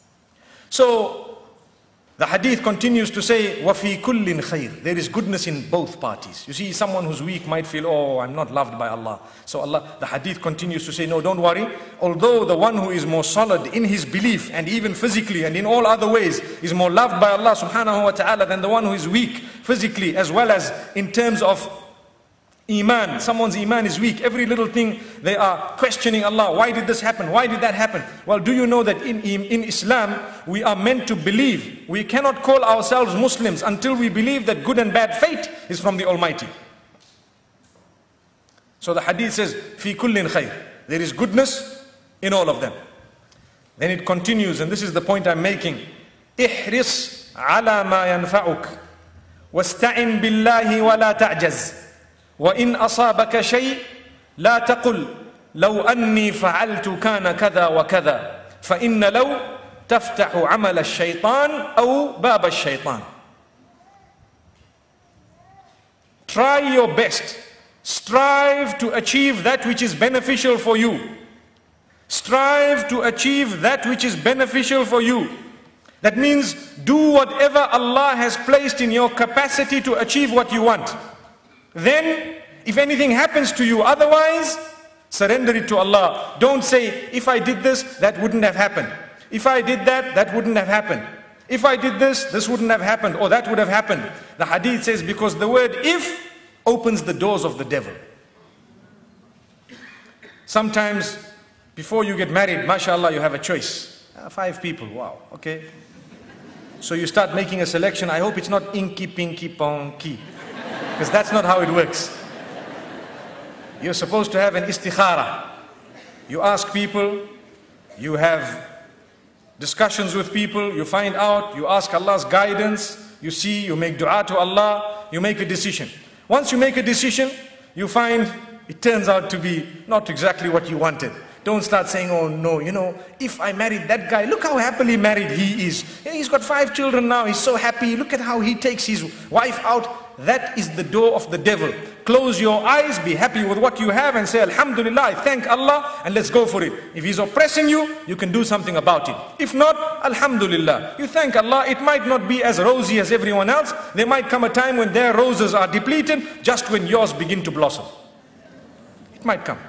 So the hadith continues to say, وَفِي كُلٍّ خَيْرٍ. There is goodness in both parties. You see, someone who's weak might feel, oh, I'm not loved by Allah. So the hadith continues to say, no, don't worry. Although the one who is more solid in his belief and even physically and in all other ways is more loved by Allah subhanahu wa ta'ala than the one who is weak physically as well as in terms of Iman. Someone's Iman is weak. Every little thing they are questioning Allah. Why did this happen? Why did that happen? Well, do you know that in Islam we are meant to believe. We cannot call ourselves Muslims until we believe that good and bad fate is from the Almighty. So the hadith says, fi kullin khayr. There is goodness in all of them. Then it continues, and this is the point I'm making. Ihris ala ma yanfa'uk. Wasta'in billahi wa la ta'jaz. وإن أصابك شيء لا تقل لو أني فعلت كان كذا وكذا فإن لو تفتح عمل الشيطان أو باب الشيطان. Try your best. Strive to achieve that which is beneficial for you. Strive to achieve that which is beneficial for you. That means do whatever Allah has placed in your capacity to achieve what you want. Then, if anything happens to you otherwise, surrender it to Allah. Don't say, if I did this, that wouldn't have happened. If I did that, that wouldn't have happened. If I did this, this wouldn't have happened, or that would have happened. The hadith says, because the word if opens the doors of the devil. Sometimes, before you get married, mashallah, you have a choice. 5 people, wow, okay. So you start making a selection. I hope it's not inky, pinky, ponky. Because that's not how it works. You're supposed to have an istikhara. You ask people, you have discussions with people, you find out, you ask Allah's guidance, you see, you make dua to Allah, you make a decision. Once you make a decision, you find it turns out to be not exactly what you wanted. Don't start saying, oh no, you know, if I married that guy, look how happily married he is. He's got 5 children now, he's so happy, look at how he takes his wife out. That is the door of the devil. Close your eyes, be happy with what you have and say, Alhamdulillah, I thank Allah, and let's go for it. If he's oppressing you, you can do something about it. If not, Alhamdulillah, you thank Allah. It might not be as rosy as everyone else. There might come a time when their roses are depleted, just when yours begin to blossom. It might come.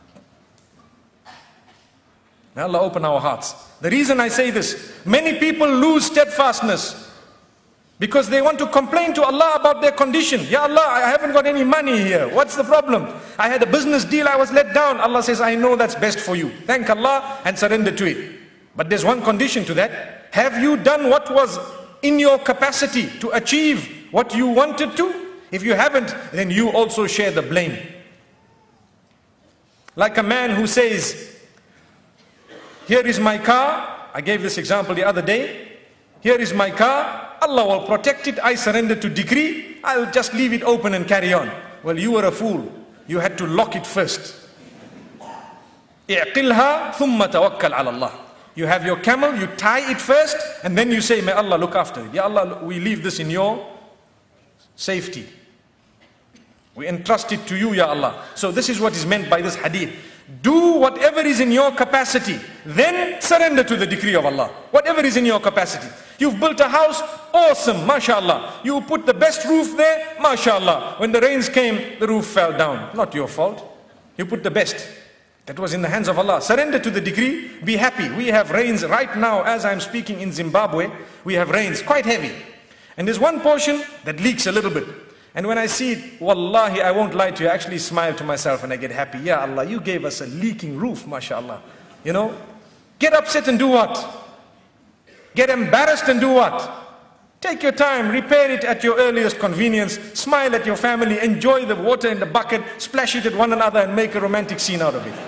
May Allah open our hearts. The reason I say this, many people lose steadfastness Because they want to complain to Allah about their condition. Ya Allah, I haven't got any money here. What's the problem? I had a business deal, I was let down. Allah says, I know that's best for you. Thank Allah and surrender to it. But there's one condition to that. Have you done what was in your capacity to achieve what you wanted to? If you haven't, then you also share the blame. Like a man who says, here is my car. I gave this example the other day. Here is my car. Allah will protect it. I surrender to decree. I'll just leave it open and carry on. Well, you were a fool. You had to lock it first. اعقلها ثم توكل على الله. You have your camel, you tie it first, and then you say, may Allah look after it. Ya Allah, we leave this in your safety. We entrust it to you, Ya Allah. So this is what is meant by this hadith. Do whatever is in your capacity, then surrender to the decree of Allah. Whatever is in your capacity. You've built a house, awesome, mashallah. You put the best roof there, mashallah. When the rains came, the roof fell down. Not your fault. You put the best. That was in the hands of Allah. Surrender to the decree, be happy. We have rains right now as I'm speaking in Zimbabwe. We have rains, quite heavy. And there's one portion that leaks a little bit. And when I see it, wallahi, I won't lie to you, I actually smile to myself and I get happy. Ya Allah, you gave us a leaking roof, mashallah. You know, get upset and do what? Get embarrassed and do what? Take your time, repair it at your earliest convenience, smile at your family, enjoy the water in the bucket, splash it at one another and make a romantic scene out of it.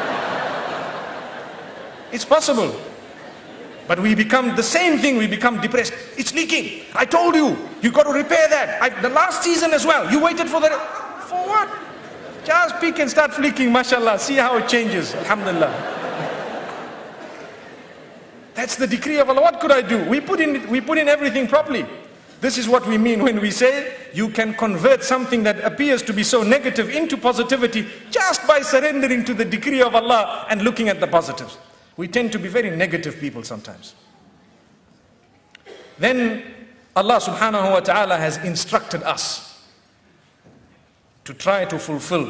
It's possible. But we become the same thing, we become depressed. It's leaking. I told you, you got to repair that. The last season as well, you waited for what? Just peek and start flicking, mashallah. See how it changes, alhamdulillah. That's the decree of Allah. What could I do? We put in everything properly. This is what we mean when we say you can convert something that appears to be so negative into positivity just by surrendering to the decree of Allah and looking at the positives. We tend to be very negative people sometimes. Then Allah subhanahu wa ta'ala has instructed us to try to fulfill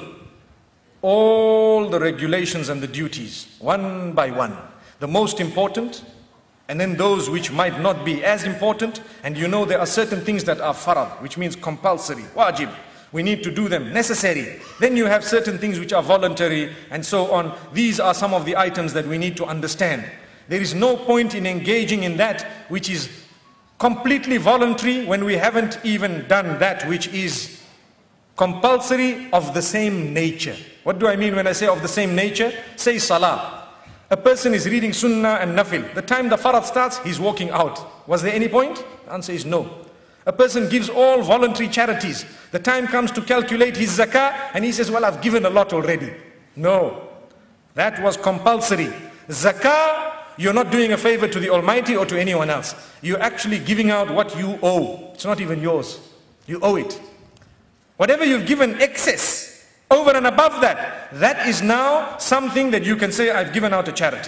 all the regulations and the duties one by one. The most important, and then those which might not be as important. And you know there are certain things that are farad, which means compulsory, wajib. We need to do them, necessary. Then you have certain things which are voluntary and so on. These are some of the items that we need to understand. There is no point in engaging in that which is completely voluntary when we haven't even done that which is compulsory of the same nature. What do I mean when I say of the same nature? Say salah. A person is reading sunnah and nafil. The time the farad starts, he's walking out. Was there any point? The answer is no. A person gives all voluntary charities. The time comes to calculate his zakah and he says, well, I've given a lot already. No, that was compulsory. Zakah, you're not doing a favor to the Almighty or to anyone else. You're actually giving out what you owe. It's not even yours. You owe it. Whatever you've given excess, over and above that, that is now something that you can say, I've given out a charity.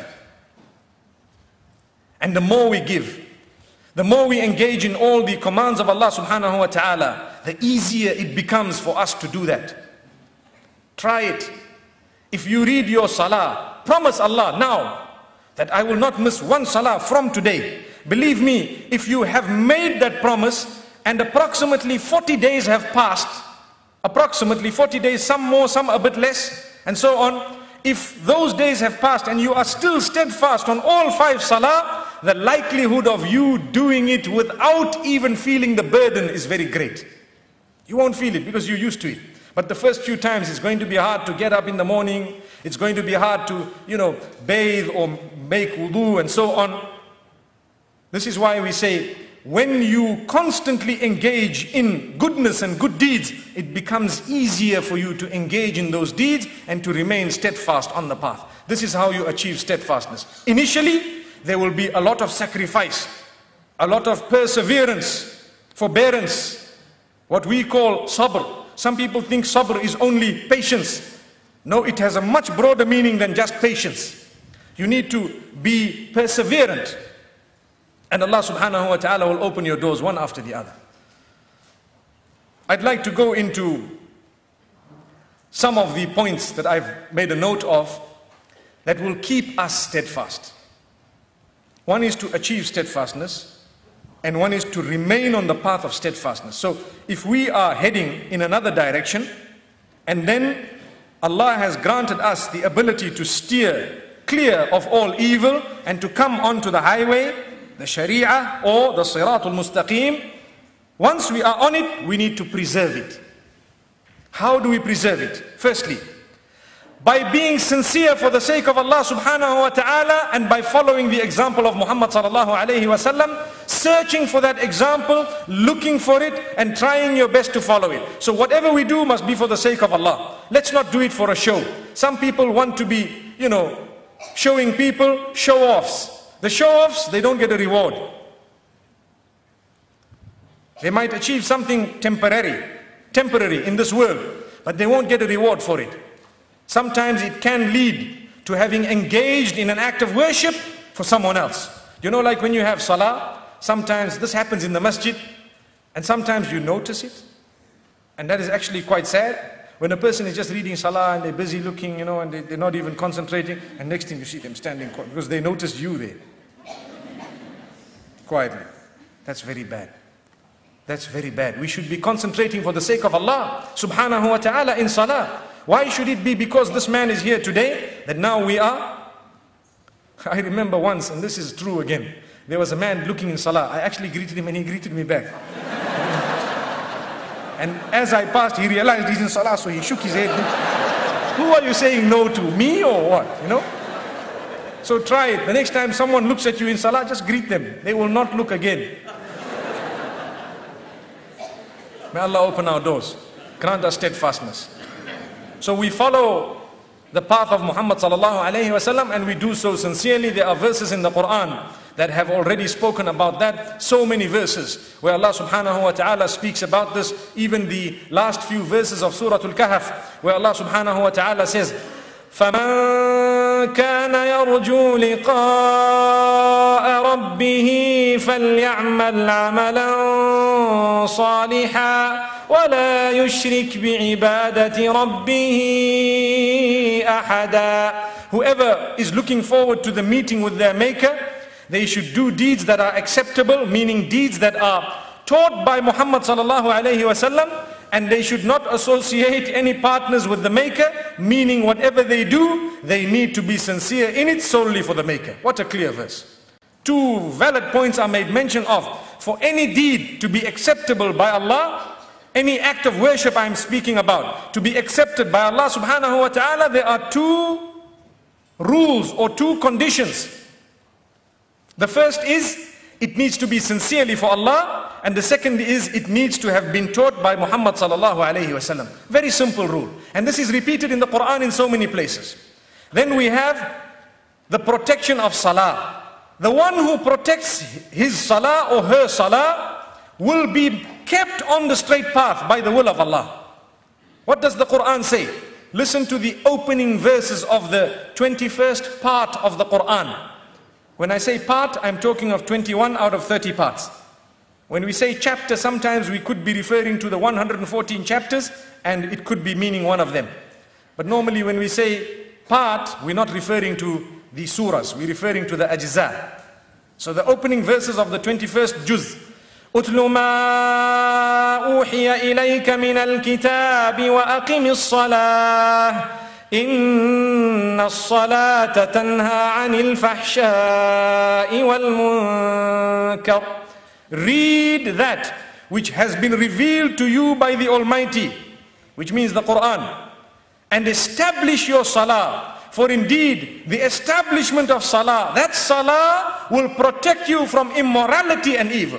And the more we give, the more we engage in all the commands of Allah subhanahu wa ta'ala, the easier it becomes for us to do that. Try it. If you read your salah, promise Allah now that I will not miss one salah from today. Believe me, if you have made that promise and approximately 40 days have passed, approximately 40 days, some more, some a bit less, and so on. If those days have passed and you are still steadfast on all 5 salah, the likelihood of you doing it without even feeling the burden is very great. You won't feel it because you're used to it. But the first few times it's going to be hard to get up in the morning. It's going to be hard to, bathe or make wudu and so on. This is why we say, when you constantly engage in goodness and good deeds, it becomes easier for you to engage in those deeds and to remain steadfast on the path. This is how you achieve steadfastness. Initially, there will be a lot of sacrifice, a lot of perseverance, forbearance, what we call sabr. Some people think sabr is only patience. No, it has a much broader meaning than just patience. You need to be perseverant. And Allah subhanahu wa ta'ala will open your doors one after the other. I'd like to go into some of the points that I've made a note of that will keep us steadfast. One is to achieve steadfastness. and one is to remain on the path of steadfastness. So if we are heading in another direction, and then Allah has granted us the ability to steer clear of all evil and to come onto the highway, the Sharia or the Siratul Mustaqim, once we are on it, we need to preserve it. How do we preserve it? Firstly, by being sincere for the sake of Allah subhanahu wa ta'ala, and by following the example of Muhammad sallallahu alayhi wa sallam, searching for that example, looking for it, and trying your best to follow it. So whatever we do must be for the sake of Allah. Let's not do it for a show. Some people want to be, showing people show-offs. The show-offs, they don't get a reward. They might achieve something temporary in this world, but they won't get a reward for it. Sometimes it can lead to having engaged in an act of worship for someone else. Like when you have salah, sometimes this happens in the masjid, and sometimes you notice it. And that is actually quite sad. When a person is just reading salah and they're busy looking, and they're not even concentrating, and next thing you see them standing quiet because they noticed you there. Quietly. That's very bad. That's very bad. We should be concentrating for the sake of Allah subhanahu wa ta'ala in salah. Why should it be because this man is here today that now we are? I remember once, and this is true again, there was a man looking in salah. I actually greeted him and he greeted me back. And as I passed, he realized he's in salah, so he shook his head. Who are you saying no to, me or what? So try it. The next time someone looks at you in salah, just greet them. They will not look again. May Allah open our doors, grant us steadfastness. So we follow the path of Muhammad sallallahu alayhi wa sallam, and we do so sincerely. There are verses in the Quran that have already spoken about that. So many verses where Allah subhanahu wa ta'ala speaks about this. Even the last few verses of Surah Al-Kahf, where Allah subhanahu wa ta'ala says, فَمَنْ كَانَ يَرْجُو لِقَاءَ رَبِّهِ فَلْيَعْمَلْ عَمَلًا صَالِحًا وَلَا يُشْرِكْ بِعِبَادَةِ رَبِّهِ أَحَدًا. Whoever is looking forward to the meeting with their Maker, they should do deeds that are acceptable, meaning deeds that are taught by Muhammad sallallahu alayhi wasallam, and they should not associate any partners with the Maker, meaning whatever they do, they need to be sincere in it solely for the Maker. What a clear verse. Two valid points are made mention of. For any deed to be acceptable by Allah, any act of worship I'm speaking about, to be accepted by Allah subhanahu wa ta'ala, there are two rules or two conditions. The first is, it needs to be sincerely for Allah, and the second is, it needs to have been taught by Muhammad sallallahu alayhi wasallam. Very simple rule. And this is repeated in the Quran in so many places. Then we have the protection of salah. The one who protects his salah or her salah will be kept on the straight path by the will of Allah. What does the Quran say? Listen to the opening verses of the 21st part of the Quran. When I say part, I'm talking of 21 out of 30 parts. When we say chapter, sometimes we could be referring to the 114 chapters, and it could be meaning one of them. But normally when we say part, we're not referring to the surahs, we're referring to the ajza. So the opening verses of the 21st juz. أُتْلُ مَا أُوحِيَ إِلَيْكَ مِنَ الْكِتَابِ وَأَقِمِ الصَّلَاةِ إِنَّ الصَّلَاةَ تَنْهَى عَنِ الْفَحْشَاءِ وَالْمُنكَرِ. Read that which has been revealed to you by the Almighty, which means the Quran, and establish your salah. For indeed, the establishment of salah, that salah will protect you from immorality and evil.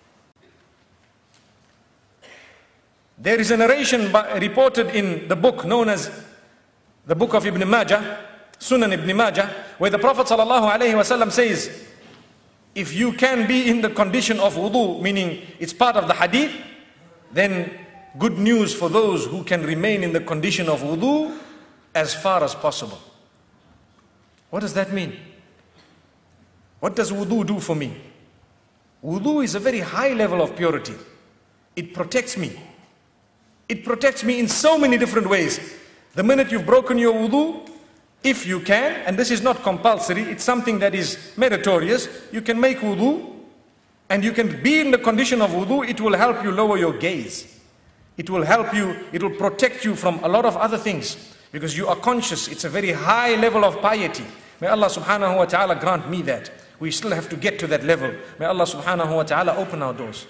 There is a narration reported in the book known as the book of Ibn Majah, Sunan Ibn Majah, where the Prophet ﷺ says, if you can be in the condition of wudu, meaning it's part of the hadith, then good news for those who can remain in the condition of wudu as far as possible. What does that mean? What does wudu do for me? Wudu is a very high level of purity. It protects me. It protects me in so many different ways. The minute you've broken your wudu, if you can, and this is not compulsory, it's something that is meritorious, you can make wudu and you can be in the condition of wudu, it will help you lower your gaze. It will help you, it will protect you from a lot of other things, because you are conscious. It's a very high level of piety. May Allah subhanahu wa ta'ala grant me that. We still have to get to that level. May Allah subhanahu wa ta'ala open our doors.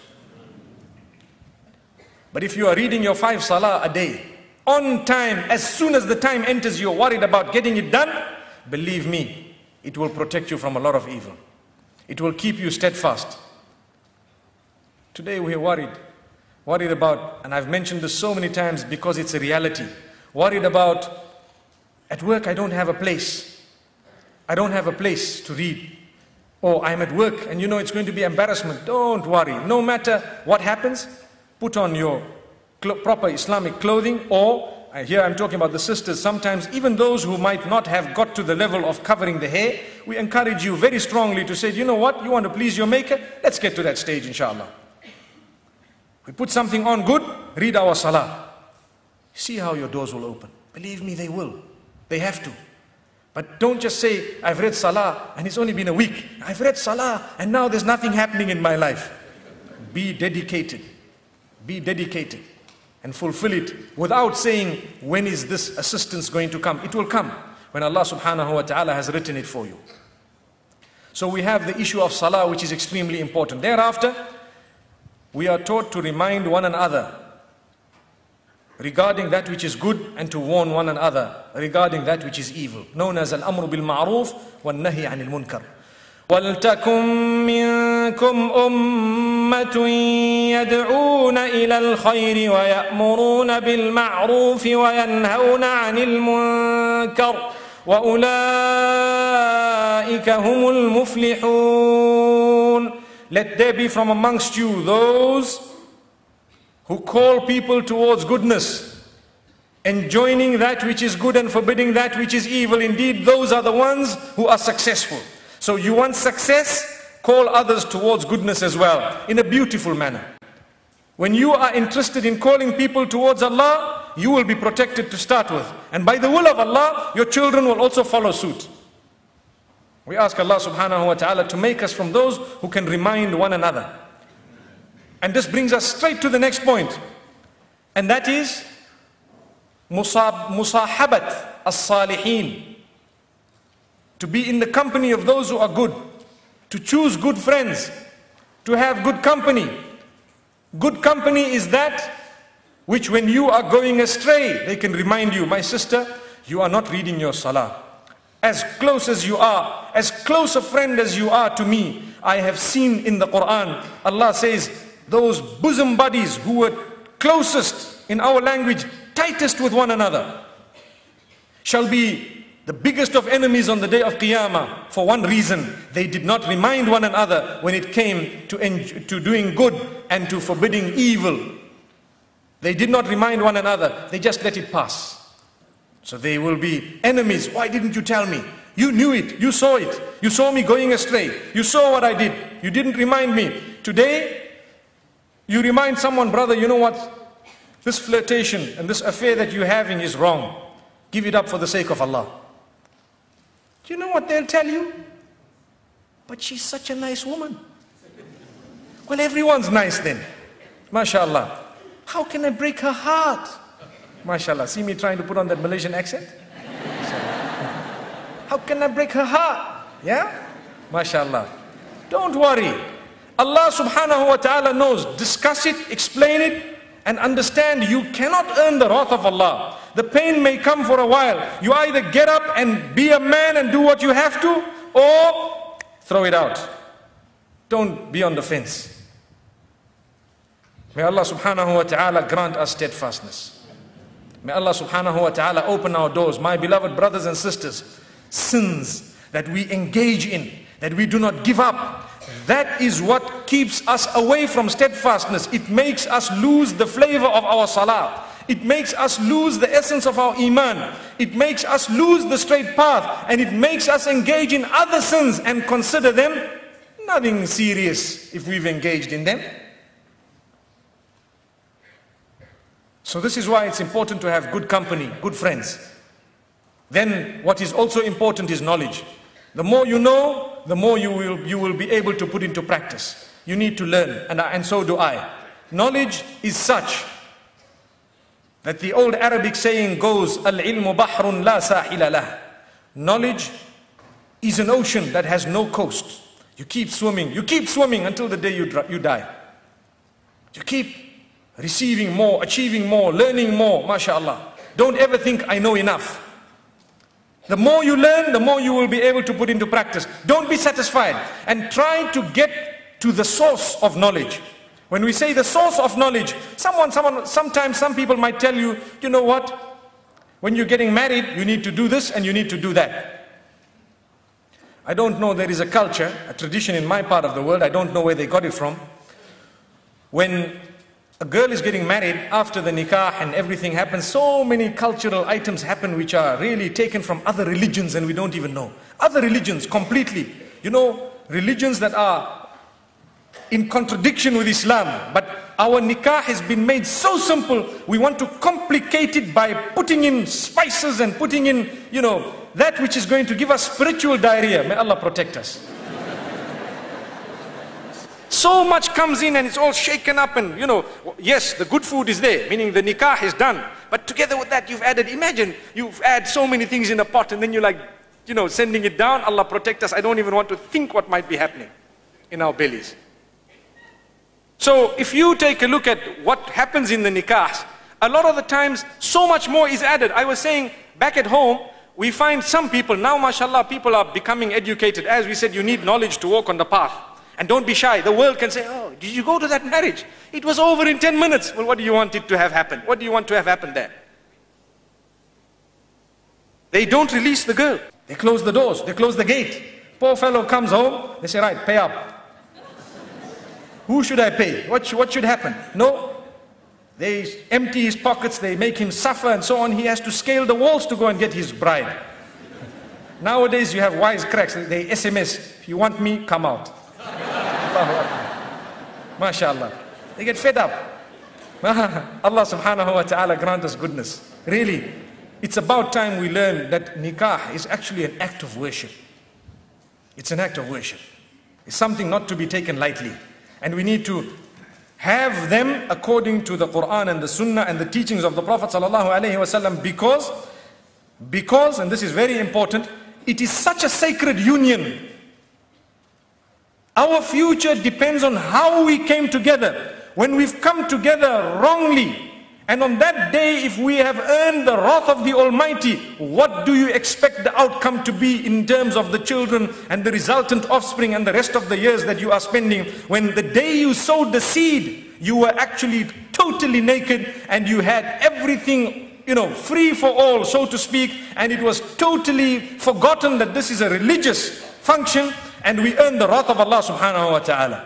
But if you are reading your 5 salah a day, on time, as soon as the time enters, you're worried about getting it done, believe me, it will protect you from a lot of evil. It will keep you steadfast. Today we are worried about, and I've mentioned this so many times because it's a reality, worried about, at work I don't have a place. I don't have a place to read. Or I'm at work and you know it's going to be embarrassment. Don't worry. No matter what happens, put on your proper Islamic clothing, or here I'm talking about the sisters, sometimes even those who might not have got to the level of covering the hair, we encourage you very strongly to say, you know what, you want to please your maker? Let's get to that stage, inshallah. We put something on good, read our salah. See how your doors will open. Believe me, they will. They have to. But don't just say, I've read salah and it's only been a week. I've read salah and now there's nothing happening in my life. Be dedicated. Be dedicated and fulfill it without saying, when is this assistance going to come? It will come when Allah subhanahu wa ta'ala has written it for you. So we have the issue of salah, which is extremely important. Thereafter, we are taught to remind one another regarding that which is good and to warn one another regarding that which is evil, known as al-amru bil ma'ruf wal nahi anil munkar. وَلْتَكُمْ مِنْكُمْ أُمَّةٌ يَدْعُونَ إِلَى الْخَيْرِ وَيَأْمُرُونَ بِالْمَعْرُوفِ وَيَنْهَوْنَ عَنِ الْمُنْكَرِ وَأُولَئِكَ هُمُ الْمُفْلِحُونَ. Let there be from amongst you those who call people towards goodness, enjoining that which is good and forbidding that which is evil. Indeed, those are the ones who are successful. So you want success? Call others towards goodness as well, in a beautiful manner. When you are interested in calling people towards Allah, you will be protected to start with. And by the will of Allah, your children will also follow suit. We ask Allah subhanahu wa ta'ala to make us from those who can remind one another. And this brings us straight to the next point. And that is musahabat as-salihin. To be in the company of those who are good. To choose good friends. To have good company. Good company is that which when you are going astray, they can remind you, my sister, you are not reading your salah. As close as you are, as close a friend as you are to me, I have seen in the Quran, Allah says, those bosom buddies who were closest in our language, tightest with one another, shall be the biggest of enemies on the day of Qiyamah. For one reason, they did not remind one another when it came to doing good and to forbidding evil. They did not remind one another, they just let it pass. So they will be enemies. Why didn't you tell me? You knew it, you saw it. You saw me going astray. You saw what I did. You didn't remind me. Today, you remind someone, brother, you know what? This flirtation and this affair that you're having is wrong. Give it up for the sake of Allah. Do you know what they'll tell you? But she's such a nice woman. Well, everyone's nice then. MashaAllah. How can I break her heart? MashaAllah. See me trying to put on that Malaysian accent? How can I break her heart? Yeah? MashaAllah. Don't worry. Allah subhanahu wa ta'ala knows. Discuss it, explain it, and understand you cannot earn the wrath of Allah. The pain may come for a while. You either get up and be a man and do what you have to, or throw it out. Don't be on the fence. May Allah subhanahu wa ta'ala grant us steadfastness. May Allah subhanahu wa ta'ala open our doors. My beloved brothers and sisters, sins that we engage in, that we do not give up, that is what keeps us away from steadfastness. It makes us lose the flavor of our salah. It makes us lose the essence of our iman. It makes us lose the straight path. And it makes us engage in other sins and consider them nothing serious if we've engaged in them. So this is why it's important to have good company, good friends. Then what is also important is knowledge. The more you know, the more you will be able to put into practice. you need to learn, and so do I. Knowledge is such that the old Arabic saying goes, Al-ilmu bahrun la sahila lah. Knowledge is an ocean that has no coast. You keep swimming until the day you die. You keep receiving more, achieving more, learning more, mashallah. Don't ever think I know enough. The more you learn, the more you will be able to put into practice. Don't be satisfied and try to get to the source of knowledge. When we say the source of knowledge, sometimes some people might tell you, you know what? When you're getting married, you need to do this and you need to do that. I don't know, there is a culture, a tradition in my part of the world, I don't know where they got it from. When a girl is getting married, after the nikah and everything happens, so many cultural items happen which are really taken from other religions and we don't even know. Other religions completely. You know, religions that are in contradiction with Islam, but our nikah has been made so simple, we want to complicate it by putting in spices and putting in, you know, that which is going to give us spiritual diarrhea. May Allah protect us. So much comes in and it's all shaken up, and you know, yes, the good food is there, meaning the nikah is done, but together with that you've added, imagine, you've added so many things in a pot and then you're like, you know, sending it down. Allah protect us. I don't even want to think what might be happening in our bellies. So if you take a look at what happens in the nikahs, a lot of the times so much more is added. I was saying back at home, we find some people, now mashallah, people are becoming educated. As we said, you need knowledge to walk on the path. And don't be shy. The world can say, oh, did you go to that marriage? It was over in 10 minutes. Well, what do you want it to have happened? What do you want to have happened there? They don't release the girl. They close the doors. They close the gate. Poor fellow comes home. They say, right, pay up. Who should I pay? What should happen? No. They empty his pockets. They make him suffer and so on. He has to scale the walls to go and get his bride. Nowadays you have wise cracks. They SMS, if you want me, come out. MashaAllah. They get fed up. Allah subhanahu wa ta'ala grant us goodness. Really, it's about time we learn that nikah is actually an act of worship. It's an act of worship. It's something not to be taken lightly. And we need to have them according to the Quran and the Sunnah and the teachings of the Prophet sallallahu alaihi wasallam, because, and this is very important, it is such a sacred union. Our future depends on how we came together. When we've come together wrongly, and on that day if we have earned the wrath of the Almighty, what do you expect the outcome to be in terms of the children and the resultant offspring and the rest of the years that you are spending, when the day you sowed the seed, you were actually totally naked and you had everything, you know, free for all, so to speak, and it was totally forgotten that this is a religious function, and we earn the wrath of Allah subhanahu wa ta'ala.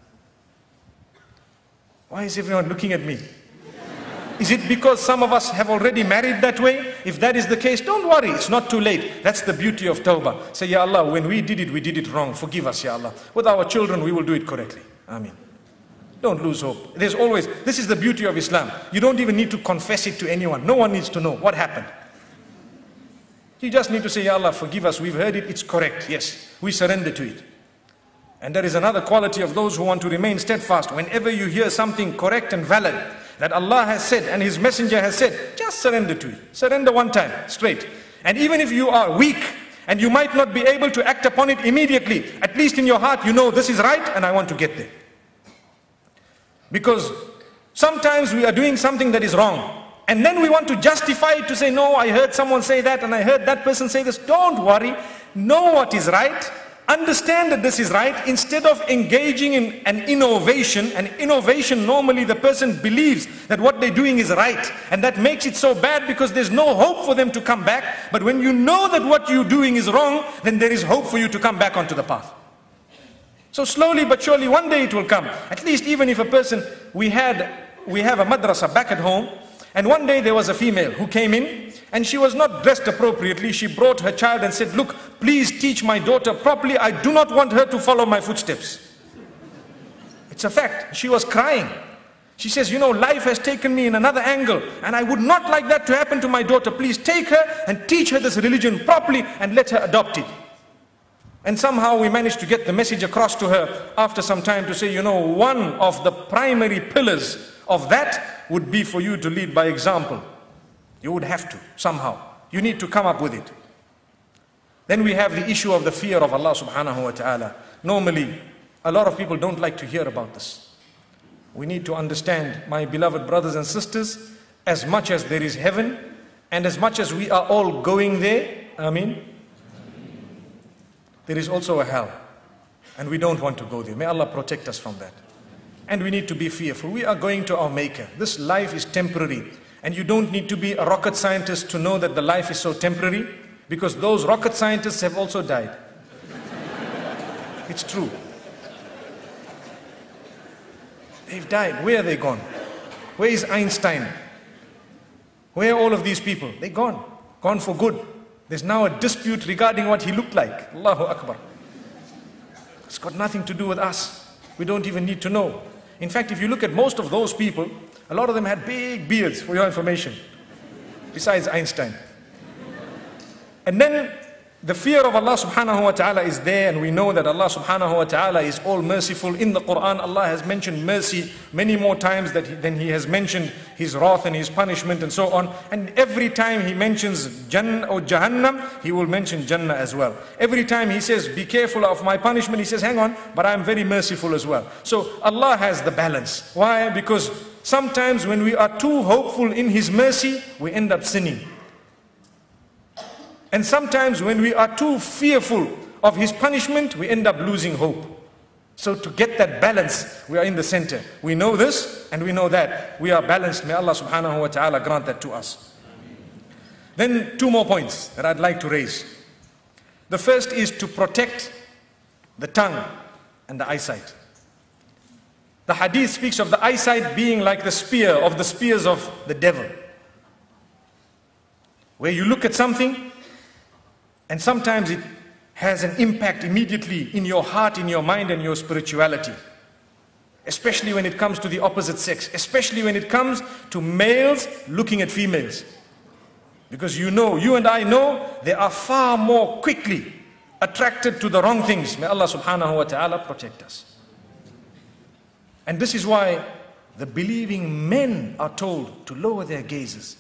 Why is everyone looking at me? Is it because some of us have already married that way? If that is the case, don't worry, it's not too late. That's the beauty of tawbah. Say, Ya Allah, when we did it wrong. Forgive us, Ya Allah. With our children, we will do it correctly. Ameen. Don't lose hope. There's always, this is the beauty of Islam. You don't even need to confess it to anyone. No one needs to know what happened. You just need to say, Ya Allah, forgive us. We've heard it. It's correct. Yes, we surrender to it. And there is another quality of those who want to remain steadfast. Whenever you hear something correct and valid that Allah has said and His Messenger has said, just surrender to it. Surrender one time, straight. And even if you are weak and you might not be able to act upon it immediately, at least in your heart you know this is right and I want to get there. Because sometimes we are doing something that is wrong. And then we want to justify it to say, no, I heard someone say that and I heard that person say this. Don't worry. Know what is right. Understand that this is right. Instead of engaging in an innovation, normally the person believes that what they're doing is right. And that makes it so bad because there's no hope for them to come back. But when you know that what you're doing is wrong, then there is hope for you to come back onto the path. So slowly but surely one day it will come. At least even if a person, we have a madrasa back at home, and one day there was a female who came in and she was not dressed appropriately. She brought her child and said, look, please teach my daughter properly. I do not want her to follow my footsteps. It's a fact. She was crying. She says, you know, life has taken me in another angle and I would not like that to happen to my daughter. Please take her and teach her this religion properly and let her adopt it. And somehow we managed to get the message across to her after some time to say, you know, one of the primary pillars of that would be for you to lead by example. You would have to, somehow. You need to come up with it. Then we have the issue of the fear of Allah subhanahu wa ta'ala. Normally, a lot of people don't like to hear about this. We need to understand, my beloved brothers and sisters, as much as there is heaven, and as much as we are all going there, there is also a hell. And we don't want to go there. May Allah protect us from that. And we need to be fearful. We are going to our Maker. This life is temporary. And you don't need to be a rocket scientist to know that the life is so temporary, because those rocket scientists have also died. It's true. They've died. Where are they gone? Where is Einstein? Where are all of these people? They're gone. Gone for good. There's now a dispute regarding what he looked like. Allahu Akbar. It's got nothing to do with us. We don't even need to know. In fact, if you look at most of those people, a lot of them had big beards, for your information, besides Einstein. And then the fear of Allah subhanahu wa ta'ala is there, and we know that Allah subhanahu wa ta'ala is all merciful. In the Quran, Allah has mentioned mercy many more times than He has mentioned His wrath and His punishment and so on. And every time He mentions Jannah or Jahannam, He will mention Jannah as well. Every time He says, be careful of my punishment, He says, hang on, but I am very merciful as well. So Allah has the balance. Why? Because sometimes when we are too hopeful in His mercy, we end up sinning. And sometimes when we are too fearful of His punishment, we end up losing hope. So to get that balance, we are in the center. We know this and we know that. We are balanced. May Allah subhanahu wa ta'ala grant that to us. Then two more points that I'd like to raise. The first is to protect the tongue and the eyesight. The hadith speaks of the eyesight being like the spear of the spears of the devil. Where you look at something, and sometimes it has an impact immediately in your heart, in your mind, and your spirituality. Especially when it comes to the opposite sex. Especially when it comes to males looking at females. Because you know, you and I know, they are far more quickly attracted to the wrong things. May Allah subhanahu wa ta'ala protect us. And this is why the believing men are told to lower their gazes.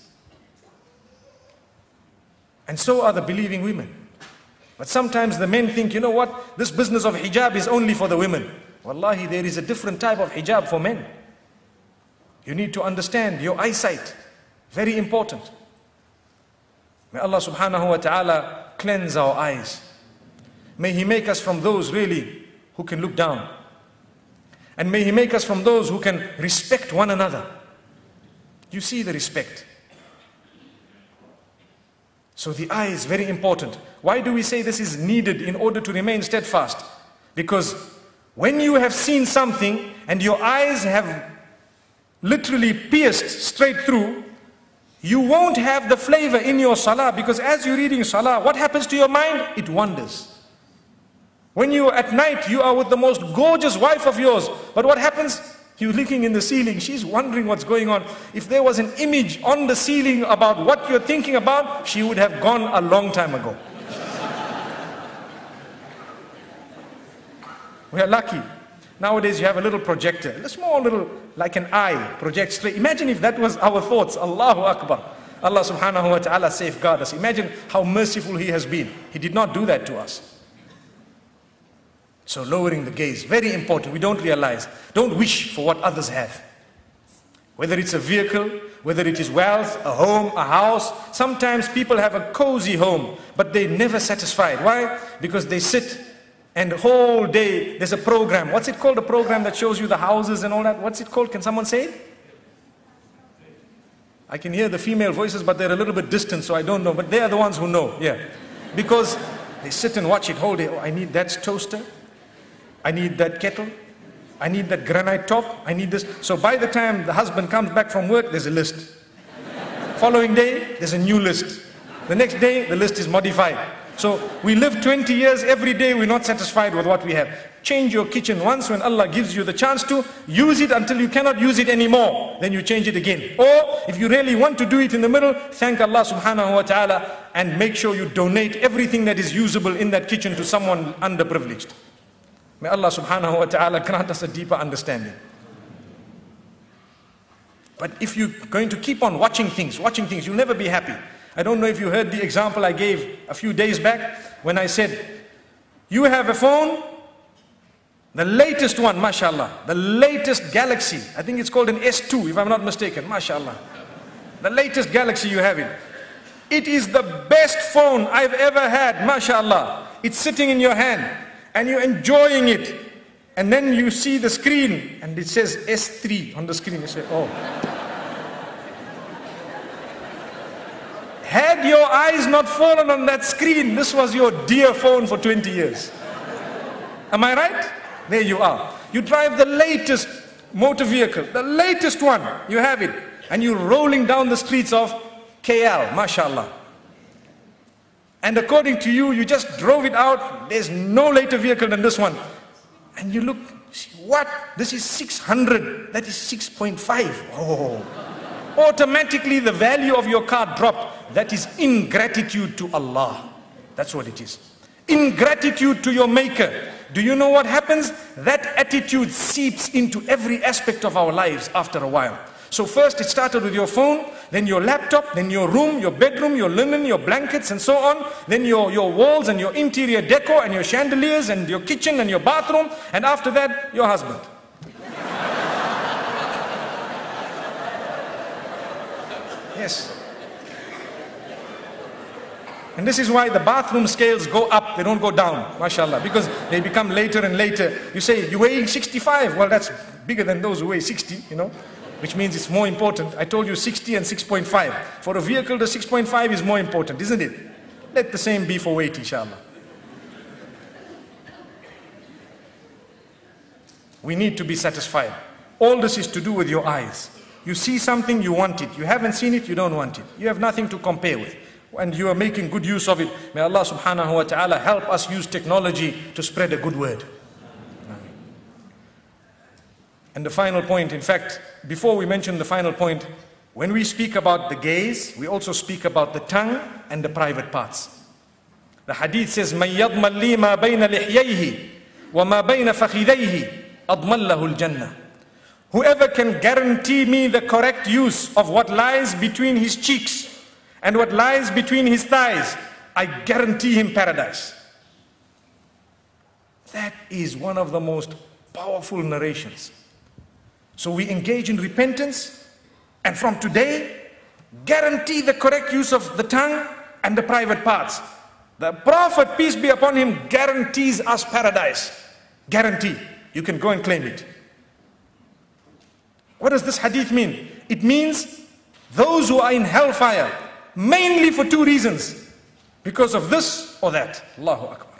And so are the believing women. But sometimes the men think, you know what, this business of hijab is only for the women. Wallahi, there is a different type of hijab for men. You need to understand your eyesight. Very important. May Allah subhanahu wa ta'ala cleanse our eyes. May He make us from those really who can look down. And may He make us from those who can respect one another. You see the respect. So the eye is very important. Why do we say this is needed in order to remain steadfast? Because when you have seen something and your eyes have literally pierced straight through, you won't have the flavor in your salah, because as you're reading salah, what happens to your mind? It wanders. When you are at night, you are with the most gorgeous wife of yours, but what happens? You're looking in the ceiling, she's wondering what's going on. If there was an image on the ceiling about what you're thinking about, she would have gone a long time ago. We are lucky. Nowadays you have a little projector, a small little, like an eye, project straight. Imagine if that was our thoughts. Allahu Akbar. Allah subhanahu wa ta'ala safeguard us. Imagine how merciful He has been. He did not do that to us. So lowering the gaze, very important. We don't realize. Don't wish for what others have. Whether it's a vehicle, whether it is wealth, a home, a house. Sometimes people have a cozy home, but they're never satisfied. Why? Because they sit and the whole day there's a program. What's it called? A program that shows you the houses and all that. What's it called? Can someone say it? I can hear the female voices, but they're a little bit distant, so I don't know. But they are the ones who know. Yeah. Because they sit and watch it whole day. Oh, I need that toaster. I need that kettle. I need that granite top. I need this. So by the time the husband comes back from work, there's a list. Following day, there's a new list. The next day, the list is modified. So we live 20 years, every day we're not satisfied with what we have. Change your kitchen once when Allah gives you the chance to. Use it until you cannot use it anymore. Then you change it again. Or if you really want to do it in the middle, thank Allah subhanahu wa ta'ala. and make sure you donate everything that is usable in that kitchen to someone underprivileged. May Allah subhanahu wa ta'ala grant us a deeper understanding. But if you're going to keep on watching things, you'll never be happy. I don't know if you heard the example I gave a few days back when I said, you have a phone, the latest one, mashallah, the latest Galaxy, I think it's called an S2 if I'm not mistaken, mashallah. The latest Galaxy you have it. It is the best phone I've ever had, mashallah. It's sitting in your hand and you're enjoying it. And then you see the screen and it says S3 on the screen. You say, oh. Had your eyes not fallen on that screen, this was your dear phone for 20 years. Am I right? There you are. You drive the latest motor vehicle, the latest one, you have it. And you're rolling down the streets of KL, mashallah. And according to you, you just drove it out, there's no later vehicle than this one. And you look, see, what? This is 600, that is 6.5. Oh. Automatically the value of your car dropped. That is ingratitude to Allah. That's what it is. Ingratitude to your maker. Do you know what happens? That attitude seeps into every aspect of our lives after a while. So first it started with your phone, then your laptop, then your room, your bedroom, your linen, your blankets and so on. Then your walls and your interior decor and your chandeliers and your kitchen and your bathroom. And after that, your husband. Yes. And this is why the bathroom scales go up, they don't go down, mashallah, because they become later and later. You say, you're weighing 65, well that's bigger than those who weigh 60, you know, which means it's more important. I told you 60 and 6.5. For a vehicle, the 6.5 is more important, isn't it? Let the same be for weight, inshallah. We need to be satisfied. All this is to do with your eyes. You see something, you want it. You haven't seen it, you don't want it. You have nothing to compare with. And you are making good use of it. May Allah subhanahu wa ta'ala help us use technology to spread a good word. And the final point, in fact, before we mention the final point, when we speak about the gaze, we also speak about the tongue and the private parts. The hadith says, مَنْ يَضْمَنْ لِي مَا بَيْنَ لِحْيَيْهِ وَمَا بَيْنَ فَخِذَيْهِ أَضْمَنْ لَهُ الْجَنَّةِ. Whoever can guarantee me the correct use of what lies between his cheeks and what lies between his thighs, I guarantee him paradise. That is one of the most powerful narrations. So we engage in repentance, and from today, guarantee the correct use of the tongue and the private parts. The Prophet, peace be upon him, guarantees us paradise. Guarantee. You can go and claim it. What does this hadith mean? It means those who are in hellfire, mainly for two reasons. Because of this or that. Allahu Akbar.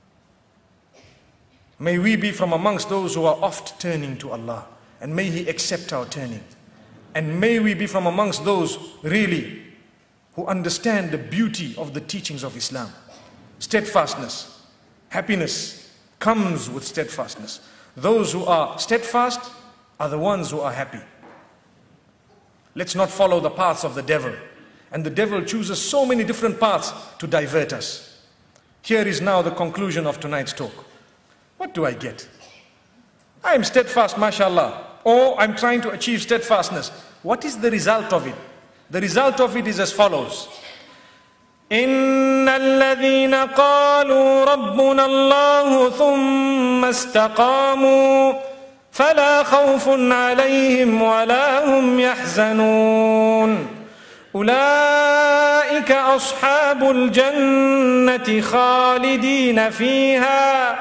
May we be from amongst those who are oft turning to Allah. And may He accept our turning. And may we be from amongst those really who understand the beauty of the teachings of Islam. Steadfastness, happiness comes with steadfastness. Those who are steadfast are the ones who are happy. Let's not follow the paths of the devil. And the devil chooses so many different paths to divert us. Here is now the conclusion of tonight's talk. What do I get? I am steadfast, mashallah. Or I'm trying to achieve steadfastness. What is the result of it? The result of it is as follows. إِنَّ الَّذِينَ قَالُوا رَبُّنَا اللَّهُ ثُمَّ اسْتَقَامُوا فَلَا خَوْفٌ عَلَيْهِمْ وَلَا هُمْ يَحْزَنُونَ أُولَئِكَ أَصْحَابُ الْجَنَّةِ خَالِدِينَ فِيهَا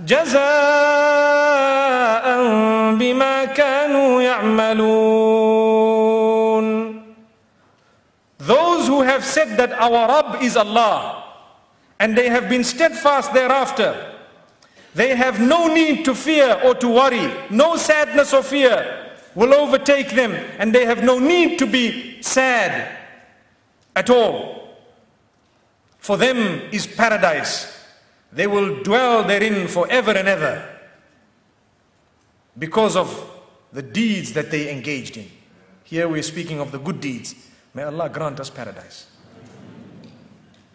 جَزَاءً بِمَا كَانُوا يَعْمَلُونَ. Those who have said that our Rabb is Allah, and they have been steadfast thereafter, they have no need to fear or to worry. No sadness or fear will overtake them, and they have no need to be sad at all. For them is paradise. They will dwell therein forever and ever because of the deeds that they engaged in. Here we are speaking of the good deeds. May Allah grant us paradise.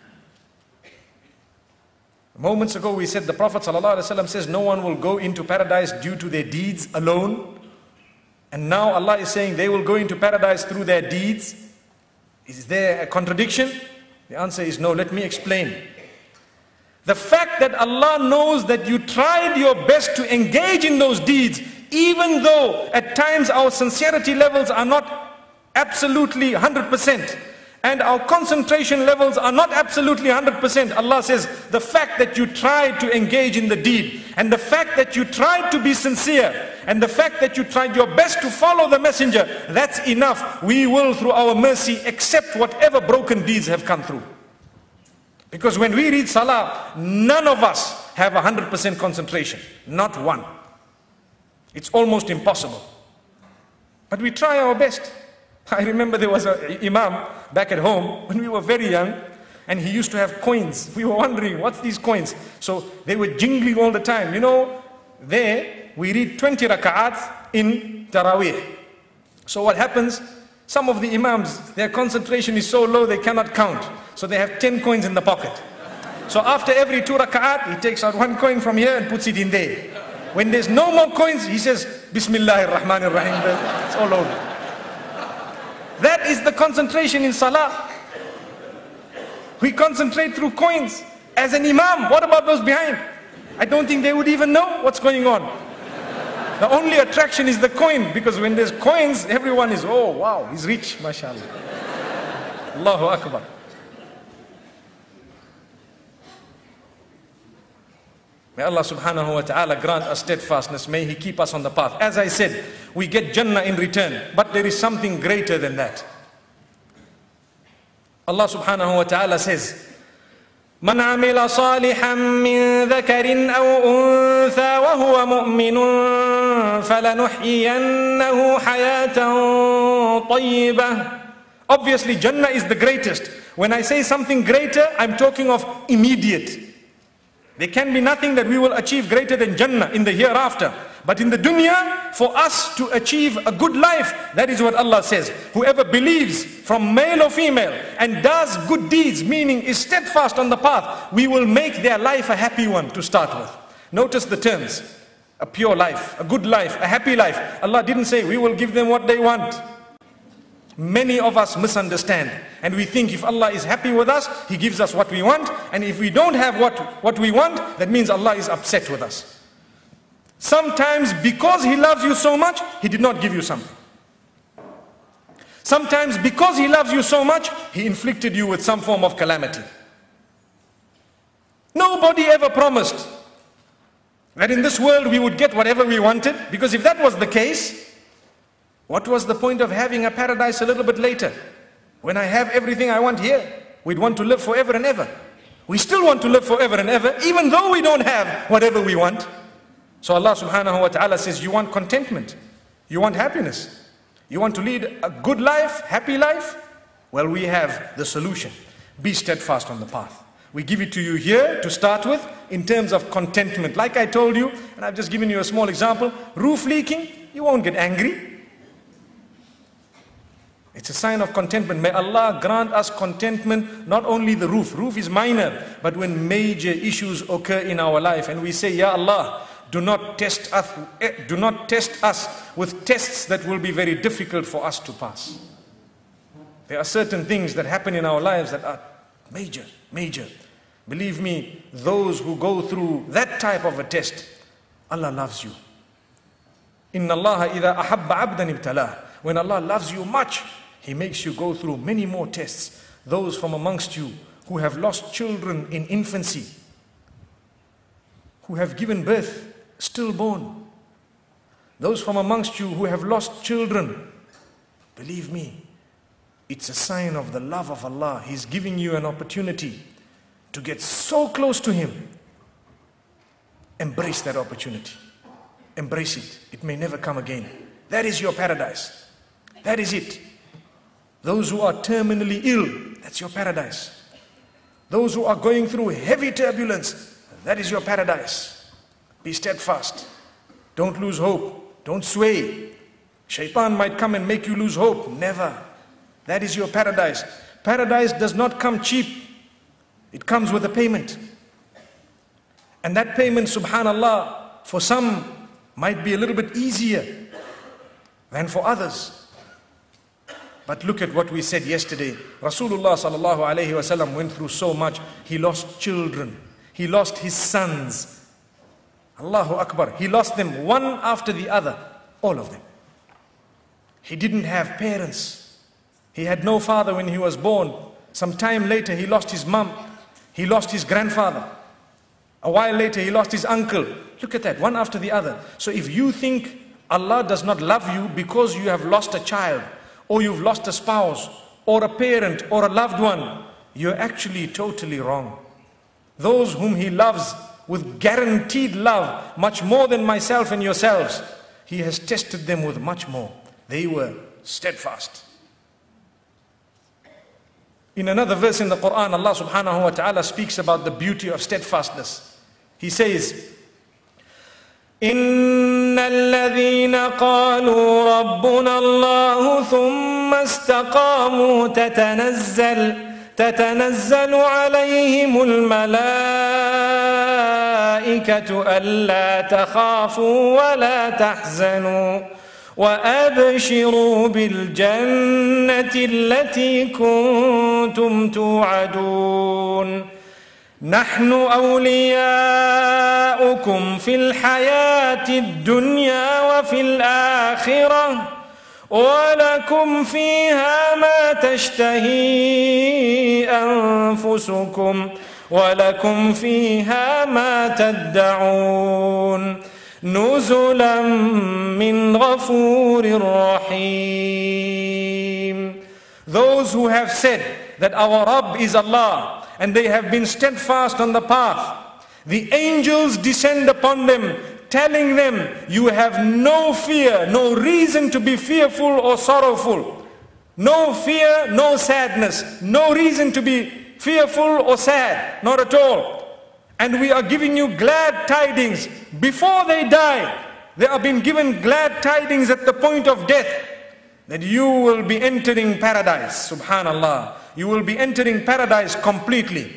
Moments ago we said the Prophet ﷺ says no one will go into paradise due to their deeds alone. And now Allah is saying they will go into paradise through their deeds. Is there a contradiction? The answer is no. Let me explain. The fact that Allah knows that you tried your best to engage in those deeds, even though at times our sincerity levels are not absolutely 100%, and our concentration levels are not absolutely 100%. Allah says, the fact that you tried to engage in the deed, and the fact that you tried to be sincere, and the fact that you tried your best to follow the messenger, that's enough. We will, through our mercy, accept whatever broken deeds have come through. Because when we read salah, none of us have 100% concentration. Not one. It's almost impossible. But we try our best. I remember there was an imam back at home when we were very young, and he used to have coins. We were wondering, what's these coins? So they were jingling all the time. You know, there we read 20 rak'ats in Taraweeh. So what happens? Some of the imams, their concentration is so low they cannot count. So they have 10 coins in the pocket. So after every 2 rak'at, he takes out 1 coin from here and puts it in there. When there's no more coins, he says, Bismillahir Rahmanir Rahim. It's all over. That is the concentration in salah. We concentrate through coins. As an imam, what about those behind? I don't think they would even know what's going on. The only attraction is the coin, because when there's coins, everyone is, oh wow, he's rich, mashallah. Allahu Akbar. May Allah subhanahu wa ta'ala grant us steadfastness. May He keep us on the path. As I said, we get Jannah in return, but there is something greater than that. Allah subhanahu wa ta'ala says, من عمل صالحا من ذكر أو أنثى وهو مؤمن فلنحيينه حياة طيبة. Obviously, Jannah is the greatest. When I say something greater, I'm talking of immediate. There can be nothing that we will achieve greater than Jannah in the hereafter. But in the dunya, for us to achieve a good life, that is what Allah says. Whoever believes, from male or female, and does good deeds, meaning is steadfast on the path, we will make their life a happy one to start with. Notice the terms. A pure life, a good life, a happy life. Allah didn't say we will give them what they want. Many of us misunderstand, and we think if Allah is happy with us, He gives us what we want, and if we don't have what we want, that means Allah is upset with us. Sometimes because He loves you so much, He did not give you something. Sometimes because He loves you so much, He inflicted you with some form of calamity. Nobody ever promised that in this world we would get whatever we wanted, because if that was the case, what was the point of having a paradise a little bit later? When I have everything I want here, we'd want to live forever and ever. We still want to live forever and ever, even though we don't have whatever we want. So Allah subhanahu wa ta'ala says, you want contentment, you want happiness, you want to lead a good life, happy life? Well, we have the solution. Be steadfast on the path. We give it to you here to start with in terms of contentment. Like I told you, and I've just given you a small example, roof leaking, you won't get angry. It's a sign of contentment. May Allah grant us contentment, not only the roof. Roof is minor, but when major issues occur in our life and we say, Ya Allah, do not test us with tests that will be very difficult for us to pass. There are certain things that happen in our lives that are major. Believe me, those who go through that type of a test, Allah loves you. Inna Allah idha ahabba abdan ibtalah. When Allah loves you much, He makes you go through many more tests. Those from amongst you who have lost children in infancy, who have given birth stillborn, those from amongst you who have lost children, believe me, it's a sign of the love of Allah. He's giving you an opportunity to get so close to Him. Embrace that opportunity. Embrace it. It may never come again. That is your paradise. That is it. Those who are terminally ill, that's your paradise. Those who are going through heavy turbulence, that is your paradise. Be steadfast. Don't lose hope. Don't sway. Shaitan might come and make you lose hope. Never. That is your paradise. Paradise does not come cheap. It comes with a payment. And that payment, subhanallah, for some might be a little bit easier than for others. But look at what we said yesterday. Rasulullah sallallahu alayhi wasallam went through so much. He lost children. He lost his sons. Allahu Akbar. He lost them one after the other. All of them. He didn't have parents. He had no father when he was born. Some time later he lost his mom. He lost his grandfather. A while later he lost his uncle. Look at that, one after the other. So if you think Allah does not love you because you have lost a child, or you've lost a spouse, or a parent, or a loved one, you're actually totally wrong. Those whom He loves with guaranteed love, much more than myself and yourselves, He has tested them with much more. They were steadfast. In another verse in the Quran, Allah subhanahu wa ta'ala speaks about the beauty of steadfastness. He says, إن الذين قالوا ربنا الله ثم استقاموا تتنزل عليهم الملائكة ألا تخافوا ولا تحزنوا وأبشروا بالجنة التي كنتم توعدون نحن أولياؤكم في الحياة الدنيا وفي الآخرة ولكم فيها ما تشتهي أنفسكم ولكم فيها ما تدعون نزلا من غفور رحيم. Those who have said that our Rabb is Allah and they have been steadfast on the path, the angels descend upon them telling them, you have no fear, no reason to be fearful or sorrowful. No fear, no sadness, no reason to be fearful or sad, not at all. And we are giving you glad tidings before they die. They are being given glad tidings at the point of death that you will be entering paradise. Subhanallah. You will be entering paradise completely.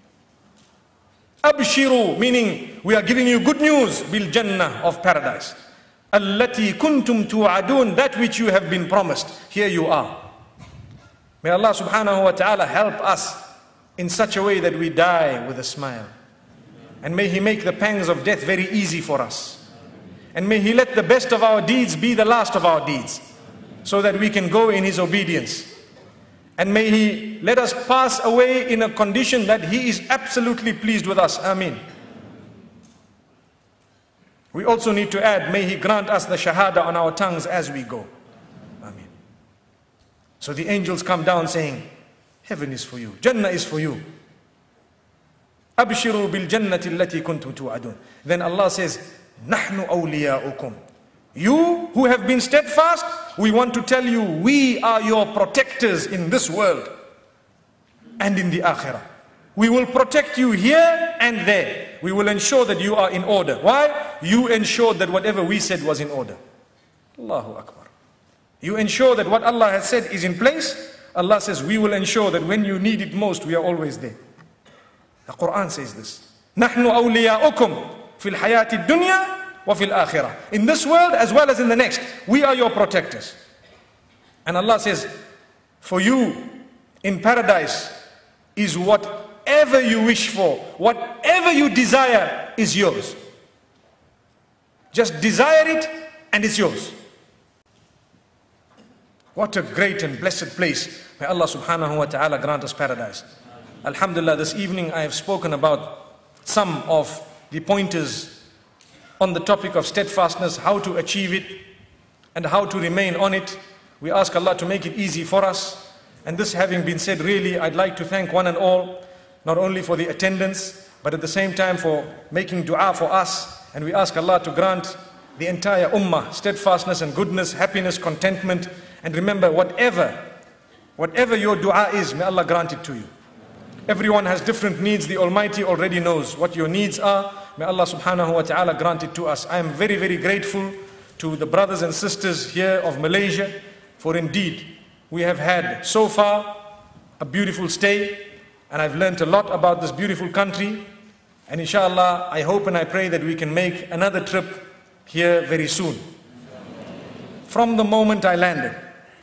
Abshiru, meaning we are giving you good news, bil jannah of paradise. Allati kuntum tu'adun, that which you have been promised. Here you are. May Allah subhanahu wa ta'ala help us in such a way that we die with a smile. And may He make the pangs of death very easy for us. And may He let the best of our deeds be the last of our deeds, so that we can go in His obedience. And may He let us pass away in a condition that He is absolutely pleased with us. Ameen. We also need to add, may He grant us the shahada on our tongues as we go. Ameen. So the angels come down saying, heaven is for you, Jannah is for you. Abshiru bil jannati allati kuntum tu'adun. Then Allah says, Nahnu awliya'ukum. You who have been steadfast, we want to tell you, we are your protectors in this world and in the akhirah. We will protect you here and there. We will ensure that you are in order. Why? You ensured that whatever we said was in order. Allahu Akbar. You ensure that what Allah has said is in place. Allah says, we will ensure that when you need it most, we are always there. The Quran says this. نحن أولياؤكم في الحياة الدنيا وفي الآخرة. In this world as well as in the next, we are your protectors. And Allah says, for you in paradise is whatever you wish for, whatever you desire is yours. Just desire it and it's yours. What a great and blessed place. May Allah subhanahu wa ta'ala grant us paradise. Alhamdulillah, this evening I have spoken about some of the pointers on the topic of steadfastness, how to achieve it and how to remain on it. We ask Allah to make it easy for us. And this having been said, really I'd like to thank one and all, not only for the attendance, but at the same time for making dua for us. And we ask Allah to grant the entire ummah steadfastness and goodness, happiness, contentment. And remember, whatever your dua is, may Allah grant it to you. Everyone has different needs. The Almighty already knows what your needs are. May Allah subhanahu wa ta'ala grant it to us. I am very, very grateful to the brothers and sisters here of Malaysia, for indeed we have had so far a beautiful stay, and I've learned a lot about this beautiful country. And inshallah, I hope and I pray that we can make another trip here very soon. From the moment I landed,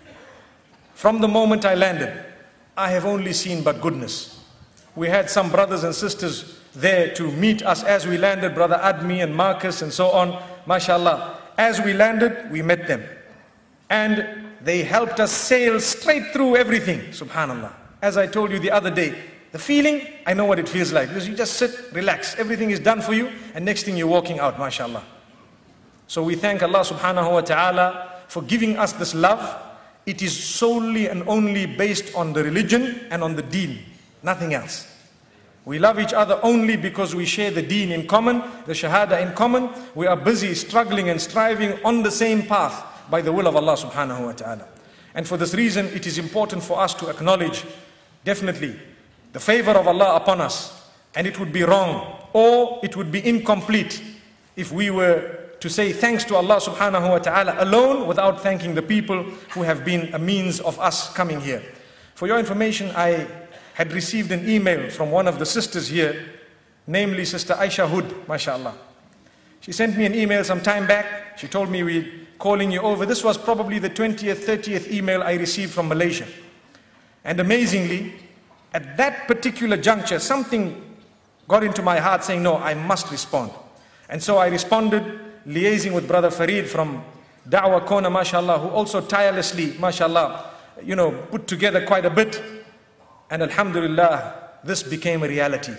I have only seen but goodness. We had some brothers and sisters there to meet us as we landed, Brother Admi and Marcus and so on, mashallah. As we landed, we met them. And they helped us sail straight through everything, subhanallah. As I told you the other day, the feeling, I know what it feels like. Because you just sit, relax, everything is done for you, and next thing you're walking out, mashallah. So we thank Allah subhanahu wa ta'ala for giving us this love. It is solely and only based on the religion and on the deen, nothing else. We love each other only because we share the deen in common, the shahada in common. We are busy struggling and striving on the same path by the will of Allah subhanahu wa ta'ala. And for this reason, it is important for us to acknowledge definitely the favor of Allah upon us. And it would be wrong or it would be incomplete if we were to say thanks to Allah subhanahu wa ta'ala alone without thanking the people who have been a means of us coming here. For your information, I had received an email from one of the sisters here, namely Sister Aisha Hood, mashallah. She sent me an email some time back. She told me, we're calling you over. This was probably the 20th, 30th email I received from Malaysia. And amazingly, at that particular juncture, something got into my heart saying, no, I must respond. And so I responded, liaising with Brother Farid from Da'wah Kona, mashallah, who also tirelessly, mashallah, put together quite a bit. And alhamdulillah, this became a reality.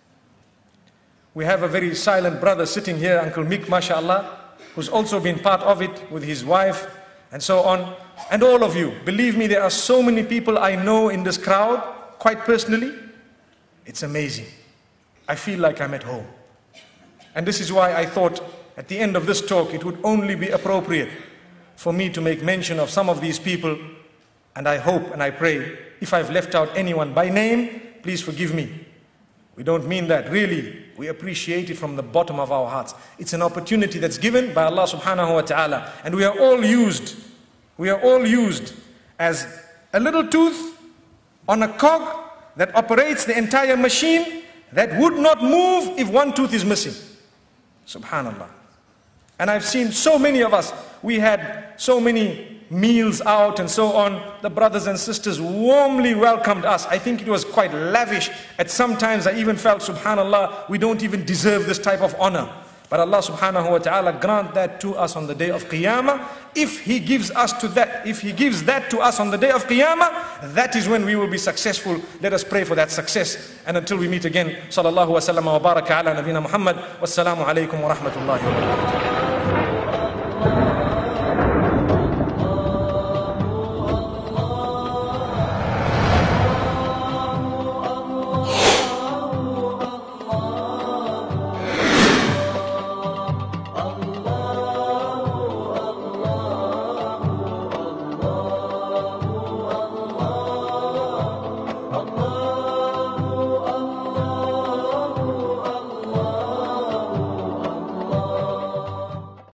We have a very silent brother sitting here, Uncle Mick, mashallah, who's also been part of it with his wife and so on. And all of you, believe me, there are so many people I know in this crowd, quite personally. It's amazing. I feel like I'm at home. And this is why I thought at the end of this talk, it would only be appropriate for me to make mention of some of these people. And I hope and I pray, if I've left out anyone by name, please forgive me. We don't mean that, really. We appreciate it from the bottom of our hearts. It's an opportunity that's given by Allah subhanahu wa ta'ala. And we are all used as a little tooth on a cog that operates the entire machine that would not move if one tooth is missing. Subhanallah. And I've seen so many of us, we had so many meals out and so on. The brothers and sisters warmly welcomed us. I think it was quite lavish. At some times I even felt, subhanallah, we don't even deserve this type of honor. But Allah subhanahu wa ta'ala grant that to us on the day of Qiyamah. If He gives us to that, if He gives that to us on the day of Qiyamah, that is when we will be successful. Let us pray for that success. And until we meet again, sallallahu wa sallam wa baraka ala nabina Muhammad. Wassalamu alaikum wa rahmatullahi wa barakatuh.